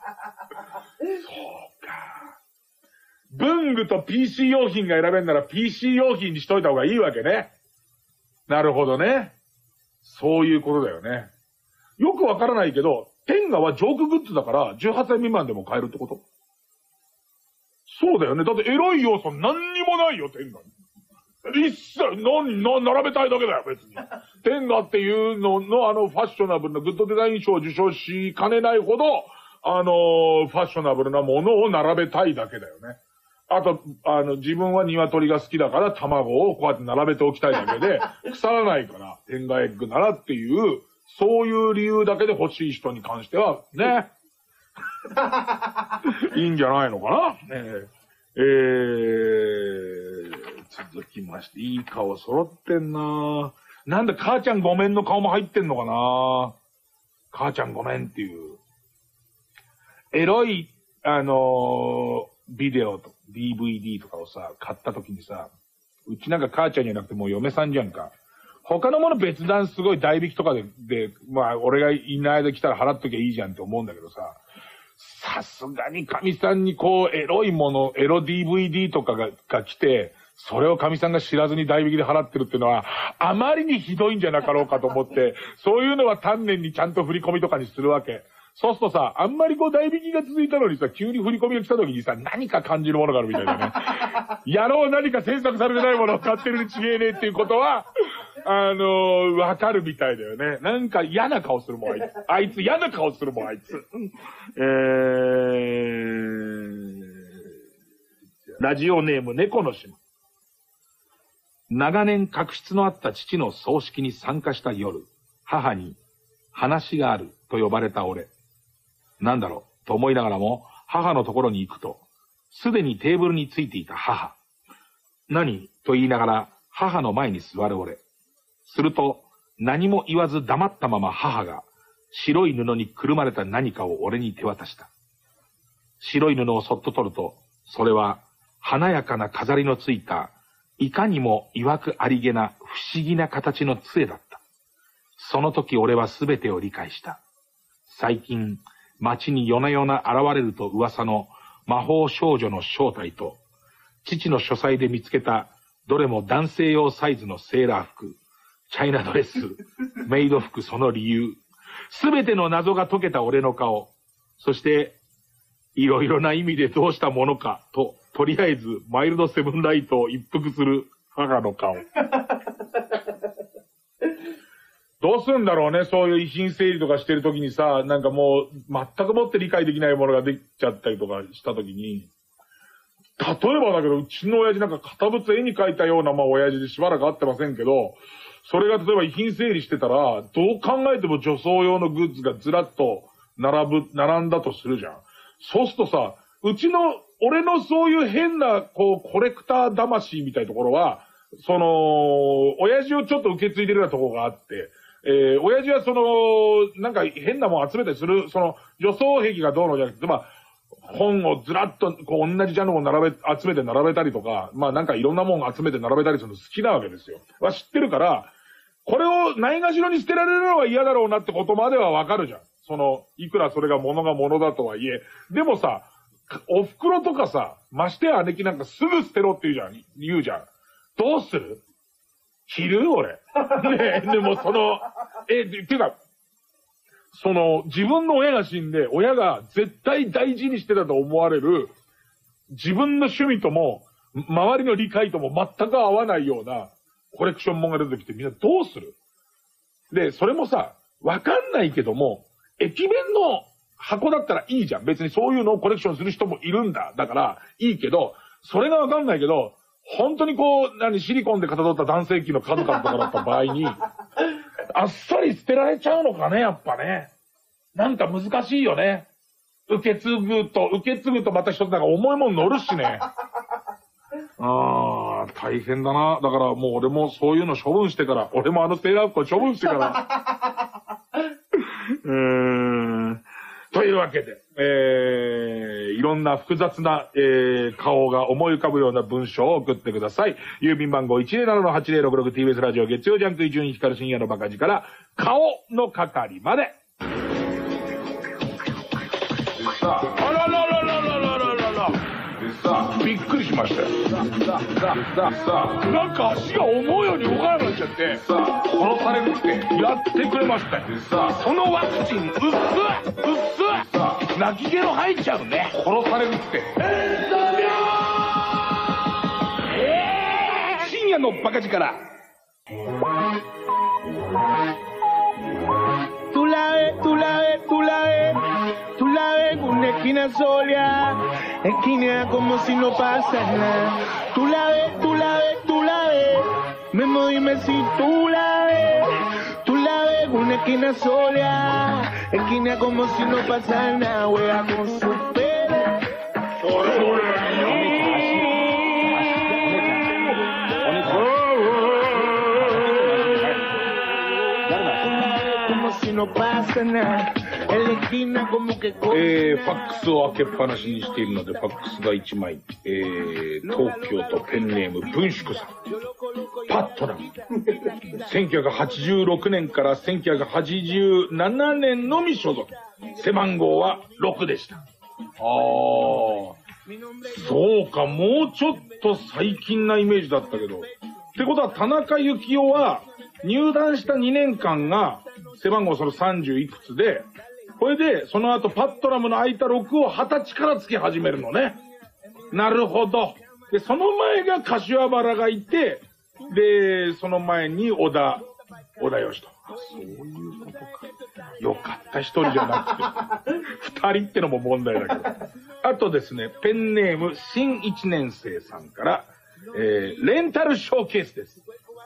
文具と ピーシー 用品が選べるなら ピーシー 用品にしといた方がいいわけね。なるほどね。そういうことだよね。よくわからないけど、天下はジョークグッズだからじゅうはっさい未満でも買えるってこと？そうだよね。だってエロい要素何にもないよ、天下に。一切、な、な、並べたいだけだよ、別に。天下っていうのの、あの、ファッショナブルなグッドデザイン賞を受賞しかねないほど、あの、ファッショナブルなものを並べたいだけだよね。あと、あの、自分は鶏が好きだから卵をこうやって並べておきたいだけで、腐らないから、天下エッグならっていう、そういう理由だけで欲しい人に関しては、ね。いいんじゃないのかな、ね、えー、続きまして、いい顔揃ってんな。なんだ、母ちゃんごめんの顔も入ってんのかな。母ちゃんごめんっていう。エロい、あのー、ビデオと ディーブイディー とかをさ、買った時にさ、うちなんか母ちゃんじゃなくてもう嫁さんじゃんか。他のもの別段すごい代引きとかで、で、まあ、俺がいない間来たら払っときゃいいじゃんって思うんだけどさ、さすがに神さんにこう、エロいもの、エロ ディーブイディー とかが、が来て、それを神さんが知らずに代引きで払ってるっていうのは、あまりにひどいんじゃなかろうかと思って、そういうのは丹念にちゃんと振り込みとかにするわけ。そうするとさ、あんまりこう代引きが続いたのにさ、急に振り込みが来た時にさ、何か感じるものがあるみたいだね。やろう何か詮索されてないものを買ってるに違えねえっていうことは、あのー、わかるみたいだよね。なんか嫌な顔するもん、あいつ。あいつ嫌な顔するもん、あいつ。えー、ラジオネーム猫の島。長年確執のあった父の葬式に参加した夜、母に話があると呼ばれた俺。なんだろうと思いながらも母のところに行くと、すでにテーブルについていた母。何と言いながら母の前に座る俺。すると何も言わず黙ったまま母が白い布にくるまれた何かを俺に手渡した。白い布をそっと取ると、それは華やかな飾りのついたいかにも曰くありげな不思議な形の杖だった。その時俺は全てを理解した。最近、街に夜な夜な現れると噂の魔法少女の正体と、父の書斎で見つけたどれも男性用サイズのセーラー服、チャイナドレス、メイド服その理由、全ての謎が解けた俺の顔、そして、いろいろな意味でどうしたものかと、とりあえずマイルドセブンライトを一服する母の顔。どうすんだろうね、そういう遺品整理とかしてるときにさ、なんかもう全くもって理解できないものができちゃったりとかしたときに、例えばだけど、うちの親父なんか堅物絵に描いたようなまあ親父でしばらく会ってませんけど、それが例えば遺品整理してたら、どう考えても女装用のグッズがずらっと並ぶ、並んだとするじゃん。そうするとさ、うちの、俺のそういう変な、こう、コレクター魂みたいなところは、その、親父をちょっと受け継いでるようなところがあって、えー、親父はその、なんか変なもん集めたりする、その、女装癖がどうのじゃなくて、まあ、本をずらっと、こう、同じジャンルを並べ、集めて並べたりとか、まあなんかいろんなもん集めて並べたりするの好きなわけですよ。は知ってるから、これをないがしろに捨てられるのは嫌だろうなってことまではわかるじゃん。その、いくらそれが物が物だとはいえ。でもさ、お袋とかさ、ましてや姉貴なんかすぐ捨てろって言うじゃん。言うじゃん。どうする？着る？俺。ねえ、でもその、え、ていうか、その、自分の親が死んで、親が絶対大事にしてたと思われる、自分の趣味とも、周りの理解とも全く合わないようなコレクションものが出てきてみんなどうする？で、それもさ、わかんないけども、駅弁の箱だったらいいじゃん。別にそういうのをコレクションする人もいるんだ。だから、いいけど、それがわかんないけど、本当にこう、何、シリコンでかたどった男性器の数々とかだった場合に、あっさり捨てられちゃうのかね、やっぱね。なんか難しいよね。 受け継ぐと、受け継ぐとまた一つなんか重いもん乗るしね。ああ、大変だな。だからもう俺もそういうの処分してから、俺もあのセーラー服を処分してから。うーん。というわけで、えー、いろんな複雑な、えー、顔が思い浮かぶような文章を送ってください。郵便番号 いちゼロななのはちゼロろくろく ティービーエス ラジオ月曜ジャンク伊集院光深夜のバカ力から顔の係まで。あららららららららら。でさ、びっくりしましたよ。さ、さ、さ、さ、なんか足が思うように動かなくなっちゃって、さ、殺されるってやってくれましたよ。でさ、そのワクチン、うっすうっすさ、泣きゲロ吐いちゃうね。殺されるって。えー、深夜のバカ力。 Tú la ves, tú la ves, tú la ves, tú la ves con una esquina sola, esquina como si no pasa nada. Tú la ves, tú la ves, tú la ves, Memo dime si tú la ves, tú la ves con una esquina sola, esquina como si no pasa nada, wea con su pelo. No pasa nada. En la esquina como que えー、ファックスを開けっぱなしにしているので、ファックスがいちまい、えー、東京都ペンネーム文宿さん。パットナム。せんきゅうひゃくはちじゅうろくねんからせんきゅうひゃくはちじゅうななねんのみ所属。背番号はろくでした。あー、そうか、もうちょっと最近なイメージだったけど。ってことは、田中幸雄は、入団したにねんかんが、背番号そのさんじゅういくつで、これで、その後パットナムの空いたろくをはたちからつけ始めるのね。なるほど。で、その前が柏原がいて、で、その前に小田、小田義人。あ、そういうことか。よかった、一人じゃなくて。二人ってのも問題だけど。あとですね、ペンネーム、新一年生さんから、えー、レンタルショーケースです。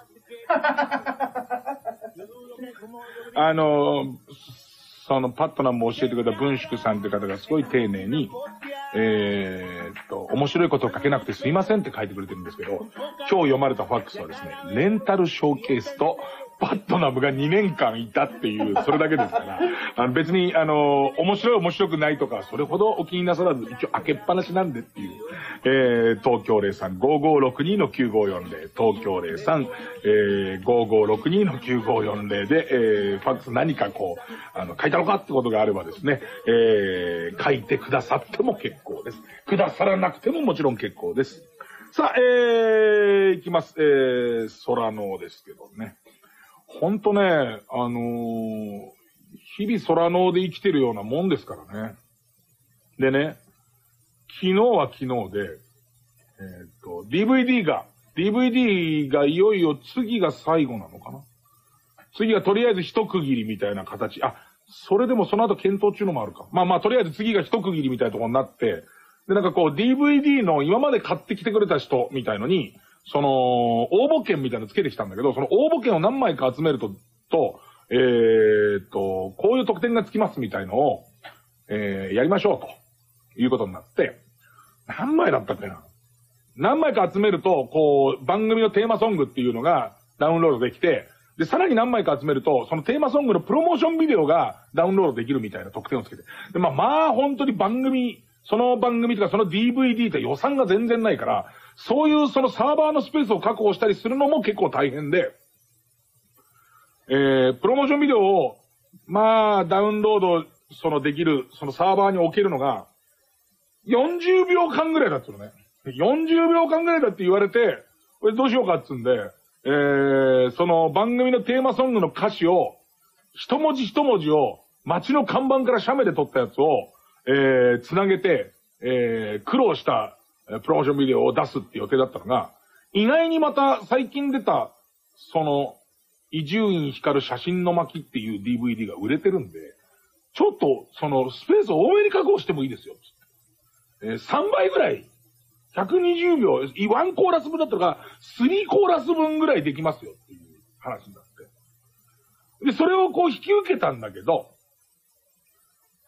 あの、そのパットナムを教えてくれた文宿さんという方がすごい丁寧に、えーっと、面白いことを書けなくてすいませんって書いてくれてるんですけど、今日読まれたファックスはですね、レンタルショーケースとパットナムがにねんかんいたっていう、それだけですから、あの別に、あの、面白い面白くないとか、それほどお気になさらず、一応開けっぱなしなんでっていう、えー、東京ゼロさん ごーごーろくにのきゅうごーよんゼロ、東京ゼロさん、えー、ごーごーろくにのきゅうごーよんゼロで、えー、ファックス何かこう、あの、書いたのかってことがあればですね、えー、書いてくださっても結構です。くださらなくてももちろん結構です。さあ、えー、いきます。えー、空のですけどね。ほんとね、あのー、日々空ので生きてるようなもんですからね。でね、昨日は昨日で、えー、っと、ディーブイディー が、ディーブイディー がいよいよ次が最後なのかな。次がとりあえず一区切りみたいな形。あ、それでもその後検討中のもあるか。まあまあとりあえず次が一区切りみたいなところになって、でなんかこう ディーブイディー の今まで買ってきてくれた人みたいのに、その、応募券みたいなのつけてきたんだけど、その応募券を何枚か集めると、と、えーっと、こういう特典がつきますみたいのを、えー、やりましょうということになって、何枚だったっけな。何枚か集めると、こう、番組のテーマソングっていうのがダウンロードできて、で、さらに何枚か集めると、そのテーマソングのプロモーションビデオがダウンロードできるみたいな特典をつけて。で、まあ、まあ、本当に番組、その番組とかその ディーブイディーって予算が全然ないから、そういうそのサーバーのスペースを確保したりするのも結構大変で、えー、プロモーションビデオを、まあ、ダウンロード、そのできる、そのサーバーに置けるのが、よんじゅうびょうかんぐらいだったのね。よんじゅうびょうかんぐらいだって言われて、これどうしようかっつうんで、えー、その番組のテーマソングの歌詞を、一文字一文字を街の看板から写メで撮ったやつを、えー、つなげて、えー、苦労したプロモーションビデオを出すって予定だったのが、意外にまた最近出た、その、伊集院光写真の巻っていう ディーブイディー が売れてるんで、ちょっと、その、スペースを多めに確保してもいいですよ。えー、さんばいぐらい、ひゃくにじゅうびょう、いちコーラス分だったら、さんコーラス分ぐらいできますよっていう話になって。で、それをこう引き受けたんだけど、別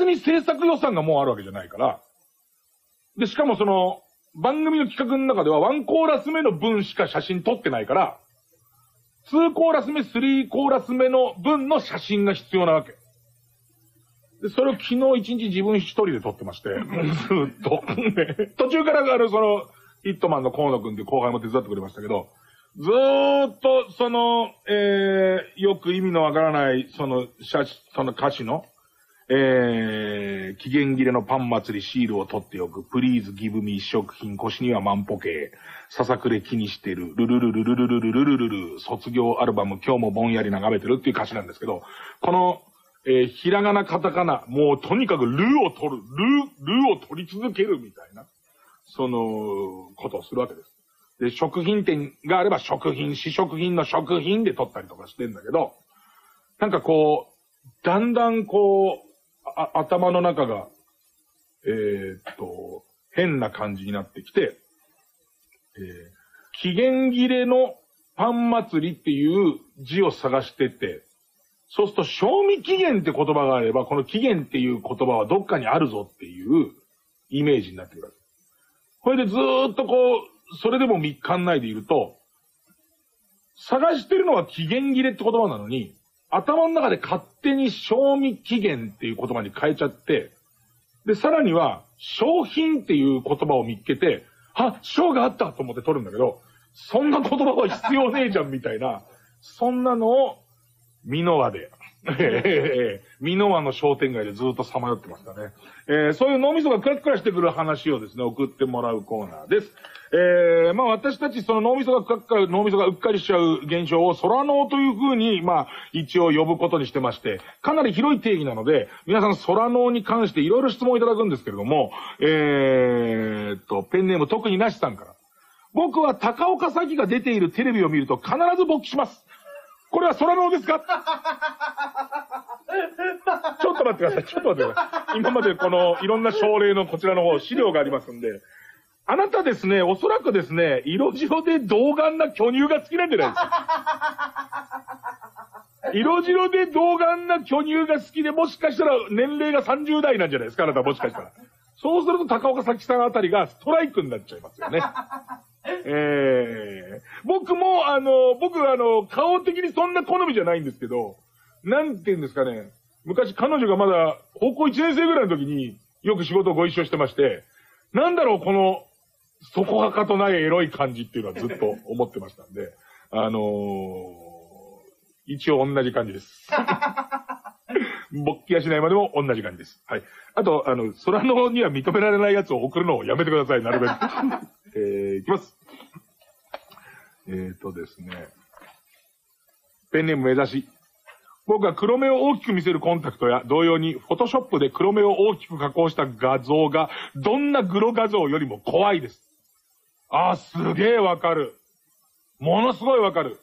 に制作予算がもうあるわけじゃないから、で、しかもその、番組の企画の中ではワンコーラス目の分しか写真撮ってないから、ツーコーラス目、スリーコーラス目の分の写真が必要なわけ。で、それを昨日一日自分一人で撮ってまして、ずーっと。途中からあの、その、ヒットマンの河野くんっていう後輩も手伝ってくれましたけど、ずーっと、その、えー、よく意味のわからない、その、写真、その歌詞の、えー、期限切れのパン祭りシールを取っておく。プリーズギブミー食品。腰には万歩計。ささくれ気にしてる。ルルルルルルルルルルルル。卒業アルバム今日もぼんやり眺めてるっていう歌詞なんですけど、この、えー、ひらがなカタカナ、もうとにかくルを取る。ル、ルを取り続けるみたいな、その、ことをするわけです。で、食品店があれば食品、試食品の食品で取ったりとかしてんだけど、なんかこう、だんだんこう、あ、頭の中が、えー、っと、変な感じになってきて、えー、期限切れのパン祭りっていう字を探してって、そうすると、賞味期限って言葉があれば、この期限っていう言葉はどっかにあるぞっていうイメージになってくる。これでずーっとこう、それでもみっかんないでいると、探してるのは期限切れって言葉なのに、頭の中で勝手に賞味期限っていう言葉に変えちゃって、で、さらには、商品っていう言葉を見っけて、あ、賞があったと思って取るんだけど、そんな言葉は必要ねえじゃんみたいな、そんなのを、美濃和で、美濃和の商店街でずっとさまよってましたね。えー、そういう脳みそがクラクラしてくる話をですね、送ってもらうコーナーです。えー、まあ私たちその脳みそがクラクラ、脳みそがうっかりしちゃう現象を空脳という風に、まあ一応呼ぶことにしてまして、かなり広い定義なので、皆さん空脳に関していろいろ質問いただくんですけれども、えーっと、ペンネーム特になしさんから。僕は高岡早紀が出ているテレビを見ると必ず勃起します。これは空脳ですか？ちょっと待ってください。ちょっと待ってください。今までこのいろんな症例のこちらの方、資料がありますんで。あなたですね、おそらくですね、色白で童顔な巨乳が好きなんじゃないですか。色白で童顔な巨乳が好きで、もしかしたら年齢がさんじゅう代なんじゃないですか、あなたもしかしたら。そうすると高岡早紀さんあたりがストライクになっちゃいますよね。えー、僕も、あの、僕、あの、顔的にそんな好みじゃないんですけど、なんて言うんですかね、昔彼女がまだ高校いちねん生ぐらいの時によく仕事をご一緒してまして、なんだろう、この、そこはかとないエロい感じっていうのはずっと思ってましたんで、あのー、一応同じ感じです。勃起はしないまでも同じ感じです。はい。あと、あの、空のには認められないやつを送るのをやめてください、なるべく。えー、いきます。えーとですね。ペンネーム目指し。僕は黒目を大きく見せるコンタクトや同様にフォトショップで黒目を大きく加工した画像がどんなグロ画像よりも怖いです。あー、すげえわかる。ものすごいわかる。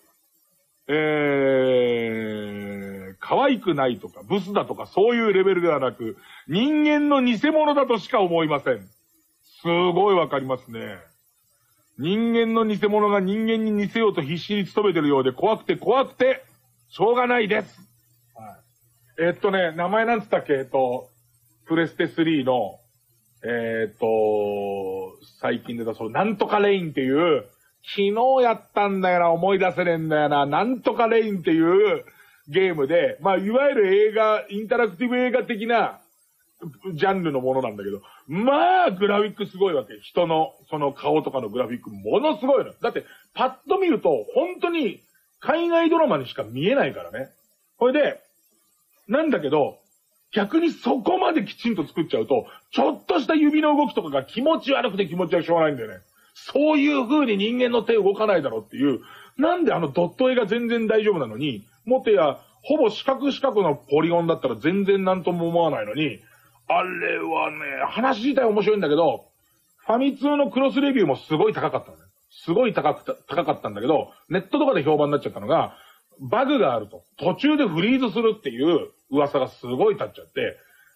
えー、可愛くないとかブスだとかそういうレベルではなく人間の偽物だとしか思いません。すごいわかりますね。人間の偽物が人間に似せようと必死に努めてるようで怖くて怖くてしょうがないです。はい、えー、っとね、名前なんつったっけ、えっと、プレステスリーの、えー、っと、最近出たそう、なんとかレインっていう、昨日やったんだよな、思い出せねえんだよな、なんとかレインっていうゲームで、まあ、いわゆる映画、インタラクティブ映画的なジャンルのものなんだけど、まあ、グラフィックすごいわけ。人の、その顔とかのグラフィックものすごいの。だって、パッと見ると、本当に海外ドラマにしか見えないからね。これで、なんだけど、逆にそこまできちんと作っちゃうと、ちょっとした指の動きとかが気持ち悪くて気持ち悪くしょうがないんだよね。そういう風に人間の手動かないだろうっていう、なんであのドット絵が全然大丈夫なのに、もてや、ほぼ四角四角のポリゴンだったら全然なんとも思わないのに、あれはね、話自体面白いんだけど、ファミ通のクロスレビューもすごい高かったのね。すごい高く、高かったんだけど、ネットとかで評判になっちゃったのが、バグがあると。途中でフリーズするっていう噂がすごい立っちゃって、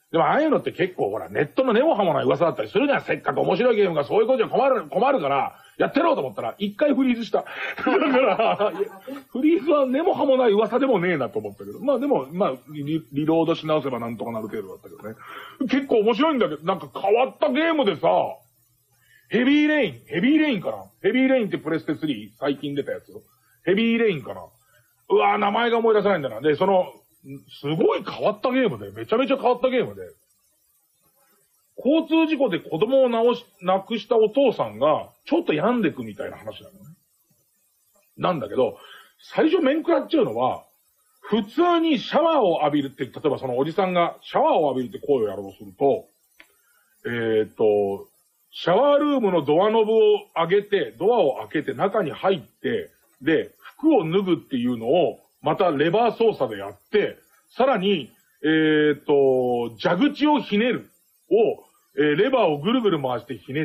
でもああいうのって結構ほら、ネットの根も葉もない噂だったりするじゃん。せっかく面白いゲームがそういうことじゃ困る、困るから、やってろうと思ったら、一回フリーズした。だから、フリーズは根も葉もない噂でもねえなと思ったけど。まあでも、まあリ、リロードし直せばなんとかなる程度だったけどね。結構面白いんだけど、なんか変わったゲームでさ、ヘビーレイン、ヘビーレインかなヘビーレインってプレステスリー最近出たやつよ。ヘビーレインかなうわぁ、名前が思い出せないんだな。で、その、すごい変わったゲームで、めちゃめちゃ変わったゲームで、交通事故で子供を亡し、亡くしたお父さんが、ちょっと病んでくみたいな話なのね。なんだけど、最初面食らっちゃうのは、普通にシャワーを浴びるって、例えばそのおじさんがシャワーを浴びるって行為をやろうとすると、えーっと、シャワールームのドアノブを上げて、ドアを開けて中に入って、で、服を脱ぐっていうのを、またレバー操作でやって、さらに、えーっと、蛇口をひねるを、えー、レバーをぐるぐる回してひねって、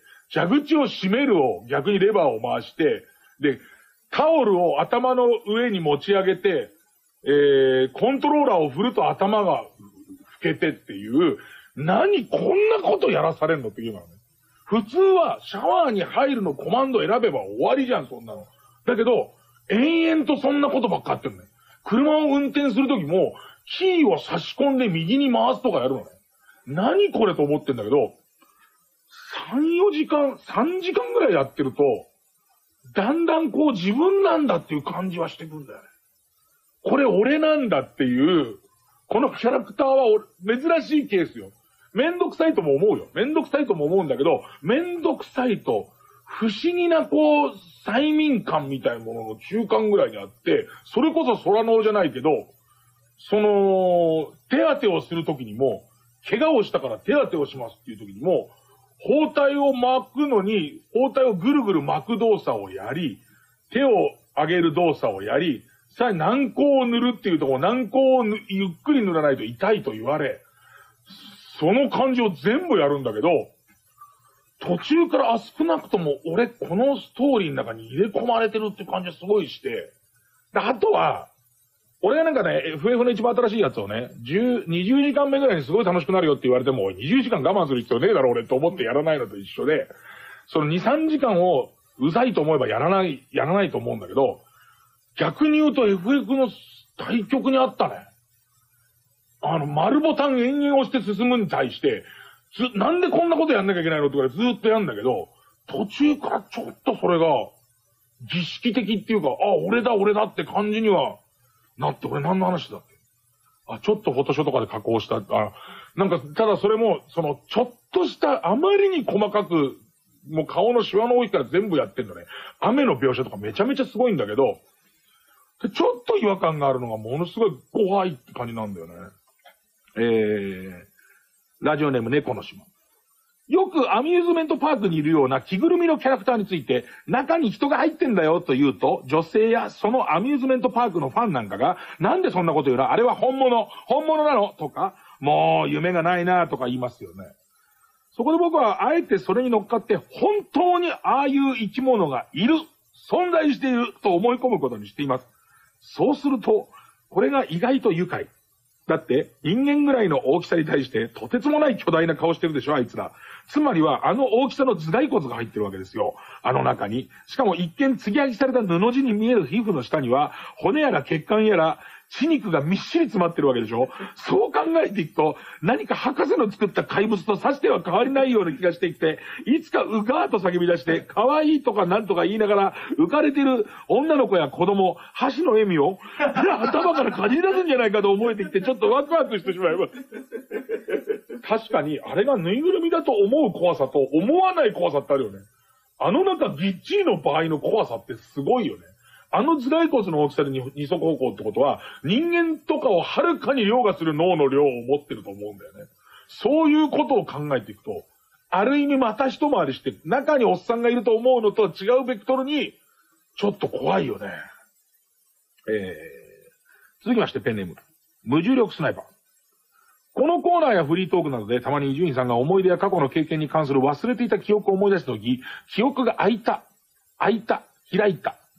蛇口を閉めるを逆にレバーを回して、で、タオルを頭の上に持ち上げて、えー、コントローラーを振ると頭が吹けてっていう、何こんなことやらされんのっていうのはね。普通はシャワーに入るのコマンド選べば終わりじゃん、そんなの。だけど、延々とそんなことばっかやってるね。車を運転するときも、キーを差し込んで右に回すとかやるのね。何これと思ってんだけど、さん、よじかん、さんじかんぐらいやってると、だんだんこう自分なんだっていう感じはしてくんだよね。これ俺なんだっていう、このキャラクターは珍しいケースよ。めんどくさいとも思うよ。めんどくさいとも思うんだけど、めんどくさいと、不思議なこう、催眠感みたいなものの中間ぐらいにあって、それこそ空のじゃないけど、その、手当てをするときにも、怪我をしたから手当てをしますっていうときにも、包帯を巻くのに、包帯をぐるぐる巻く動作をやり、手を上げる動作をやり、さらに軟膏を塗るっていうところ、軟膏をゆっくり塗らないと痛いと言われ、その感じを全部やるんだけど、途中から、あ、少なくとも俺このストーリーの中に入れ込まれてるって感じがすごいして、であとは、俺がなんかね、エフエフ の一番新しいやつをね、じゅう、にじゅうじかんめぐらいにすごい楽しくなるよって言われても、にじゅうじかん我慢する必要ねえだろ俺と思ってやらないのと一緒で、そのに、さんじかんをうざいと思えばやらない、やらないと思うんだけど、逆に言うと エフエフ の対極にあったね。あの、丸ボタン延々押して進むに対して、ず、なんでこんなことやんなきゃいけないのってからずーっとやんだけど、途中からちょっとそれが、儀式的っていうか、あ、俺だ俺だって感じには、なって、俺何の話だっけあ、ちょっとフォトショーとかで加工した、あ、なんか、ただそれも、その、ちょっとした、あまりに細かく、もう顔のシワの多いから全部やってんのね。雨の描写とかめちゃめちゃすごいんだけど、ちょっと違和感があるのがものすごい怖いって感じなんだよね。えー、ラジオネーム猫の島。よくアミューズメントパークにいるような着ぐるみのキャラクターについて、中に人が入ってんだよと言うと、女性やそのアミューズメントパークのファンなんかが、なんでそんなこと言うのあれは本物本物なのとか、もう夢がないなとか言いますよね。そこで僕はあえてそれに乗っかって、本当にああいう生き物がいる、存在していると思い込むことにしています。そうすると、これが意外と愉快。だって、人間ぐらいの大きさに対して、とてつもない巨大な顔してるでしょ、あいつら。つまりは、あの大きさの頭蓋骨が入ってるわけですよ。あの中に。しかも一見継ぎはぎされた布地に見える皮膚の下には、骨やら血管やら、血肉がみっしり詰まってるわけでしょ。そう考えていくと、何か博士の作った怪物とさしては変わりないような気がしてきて、いつかうがーと叫び出して、可愛いとかなんとか言いながら、浮かれてる女の子や子供、箸の笑みを、頭からかじり出すんじゃないかと思えてきて、ちょっとワクワクしてしまいます。確かに、あれがぬいぐるみだと思う怖さと、思わない怖さってあるよね。あの中、ギッチーの場合の怖さってすごいよね。あの頭蓋骨の大きさで二足歩行ってことは、人間とかをはるかに凌駕する脳の量を持ってると思うんだよね。そういうことを考えていくと、ある意味また一回りして、中におっさんがいると思うのとは違うベクトルに、ちょっと怖いよね。えー、続きましてペンネーム。無重力スナイパー。このコーナーやフリートークなどでたまに伊集院さんが思い出や過去の経験に関する忘れていた記憶を思い出したとき、記憶が開いた、開いた、開いた。と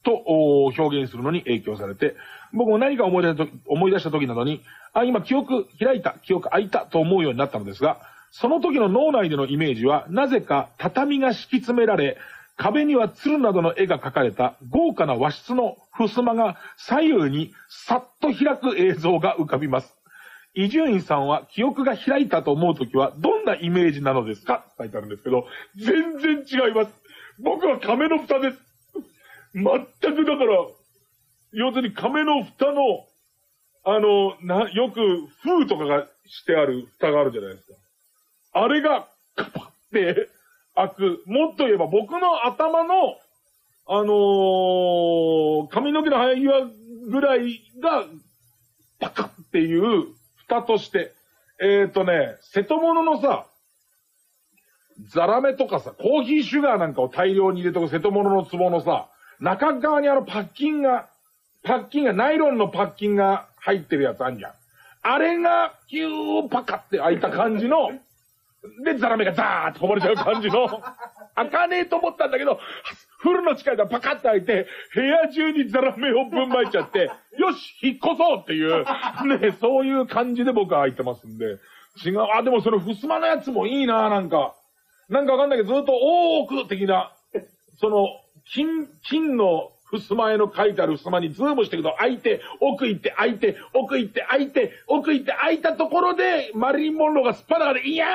と表現するのに影響されて、僕も何か思い出したと思い出した時などに、あ、今記憶開いた、記憶開いたと思うようになったのですが、その時の脳内でのイメージは、なぜか畳が敷き詰められ、壁には鶴などの絵が描かれた豪華な和室の襖が左右にさっと開く映像が浮かびます。伊集院さんは記憶が開いたと思うときはどんなイメージなのですかと書いてあるんですけど、全然違います。僕は亀の蓋です。全くだから、要するに亀の蓋の、あの、な、よく封とかがしてある蓋があるじゃないですか。あれがカパって開く。もっと言えば僕の頭の、あのー、髪の毛の生え際ぐらいがパカっていう蓋として、えっとね、瀬戸物のさ、ザラメとかさ、コーヒーシュガーなんかを大量に入れとく瀬戸物の壺のさ、中側にあのパッキンが、パッキンが、ナイロンのパッキンが入ってるやつあんじゃん。あれが、キューパカって開いた感じの、で、ザラメがザーってこぼれちゃう感じの、開かねえと思ったんだけど、フルの力がパカって開いて、部屋中にザラメをぶんまいちゃって、よし、引っ越そうっていう、ね、そういう感じで僕は開いてますんで。違う、あ、でもその襖のやつもいいな、なんか。なんかわかんないけど、ずっと大奥的な、その、金、金の襖絵の書いてある襖にズームしていくと開いて、奥行って開いて、奥行って開いて、奥行って開いたところで、マリリン・モンローがすっぱだかで、いや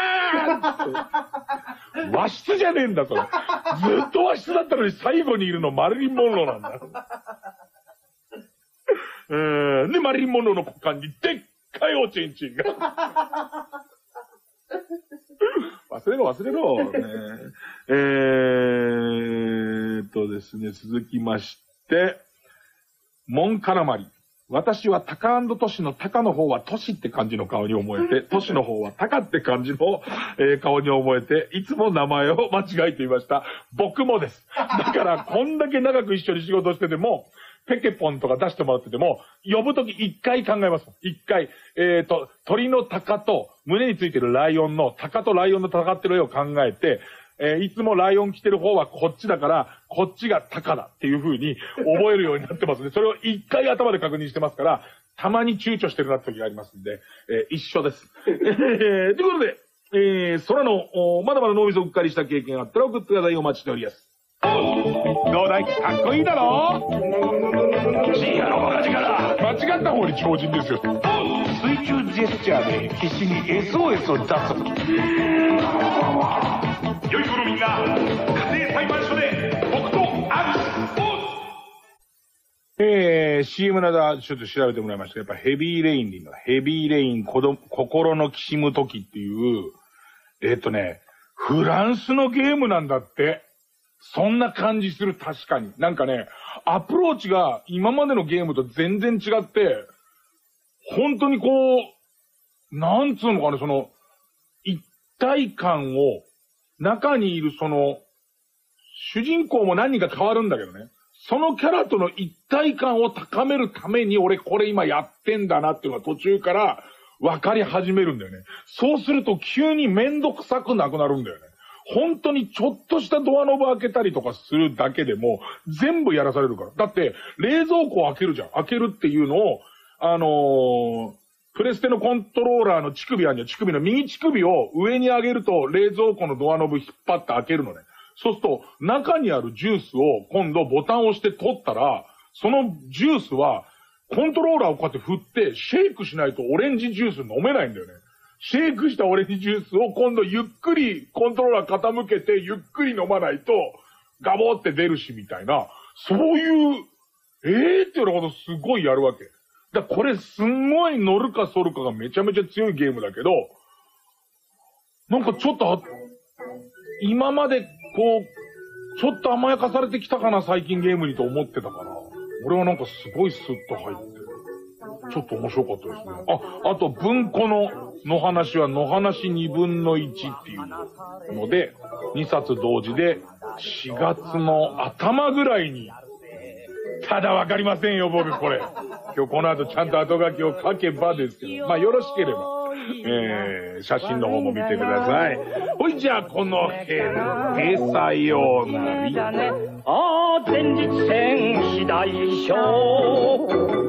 ー和室じゃねえんだ、それ。ずっと和室だったのに最後にいるのマリリン・モンローなんだ。えー、で、マリリン・モンローの股間にでっかいおちんちんが。忘れろ忘れろ。ね、えーっとですね、続きまして、モンカラマリ。私はタカ&トシのタカの方はトシって感じの顔に思えて、トシの方はタカって感じの、えー、顔に思えて、いつも名前を間違えていました。僕もです。だからこんだけ長く一緒に仕事してても、ペケポンとか出してもらってても、呼ぶとき一回考えます。一回。えっと、鳥の鷹と胸についてるライオンの、鷹とライオンの戦ってる絵を考えて、えー、いつもライオン着てる方はこっちだから、こっちが鷹だっていう風に覚えるようになってますね。それを一回頭で確認してますから、たまに躊躇してるなって時がありますんで、えー、一緒です。えー、ということで、えー、空の、まだまだ脳みそをうっかりした経験があったら送ってください。お待ちしております。どうだい？かっこいいだろ？深夜のバカ力。間違った方に超人ですよ。水中ジェスチャーで必死に エスオーエス を出すとき。良い子のみんな、家庭裁判所で僕とアクシ。えー、シーエム などちょっと調べてもらいました。やっぱヘビーレインでいいの。ヘビーレイン、子供、心のきしむときっていう、えー、っとね、フランスのゲームなんだって。そんな感じする、確かに。なんかね、アプローチが今までのゲームと全然違って、本当にこう、なんつうのかね、その、一体感を、中にいるその、主人公も何人か変わるんだけどね、そのキャラとの一体感を高めるために俺これ今やってんだなっていうのが途中から分かり始めるんだよね。そうすると急にめんどくさくなくなるんだよね。本当にちょっとしたドアノブ開けたりとかするだけでも全部やらされるから。だって冷蔵庫を開けるじゃん。開けるっていうのを、あのー、プレステのコントローラーの乳首あるじゃん。乳首の右乳首を上に上げると冷蔵庫のドアノブ引っ張って開けるのね。そうすると中にあるジュースを今度ボタンを押して取ったら、そのジュースはコントローラーをこうやって振ってシェイクしないとオレンジジュース飲めないんだよね。シェイクしたオレンジジュースを今度ゆっくりコントローラー傾けてゆっくり飲まないとガボーって出るしみたいな、そういう、えーっていうようなことすごいやるわけ。だからこれすんごい乗るか反るかがめちゃめちゃ強いゲームだけど、なんかちょっと、今までこう、ちょっと甘やかされてきたかな最近ゲームにと思ってたから、俺はなんかすごいスッと入って、ちょっと面白かったですね。あ、あと文庫のの話はの話にぶんのいちっていうので、にさつ同時でしがつの頭ぐらいに、ただわかりませんよ僕これ。今日この後ちゃんと後書きを書けばですけど、まあよろしければ、えー、写真の方も見てください。ほいじゃあこの辺でさようなら。ああ前日戦士大将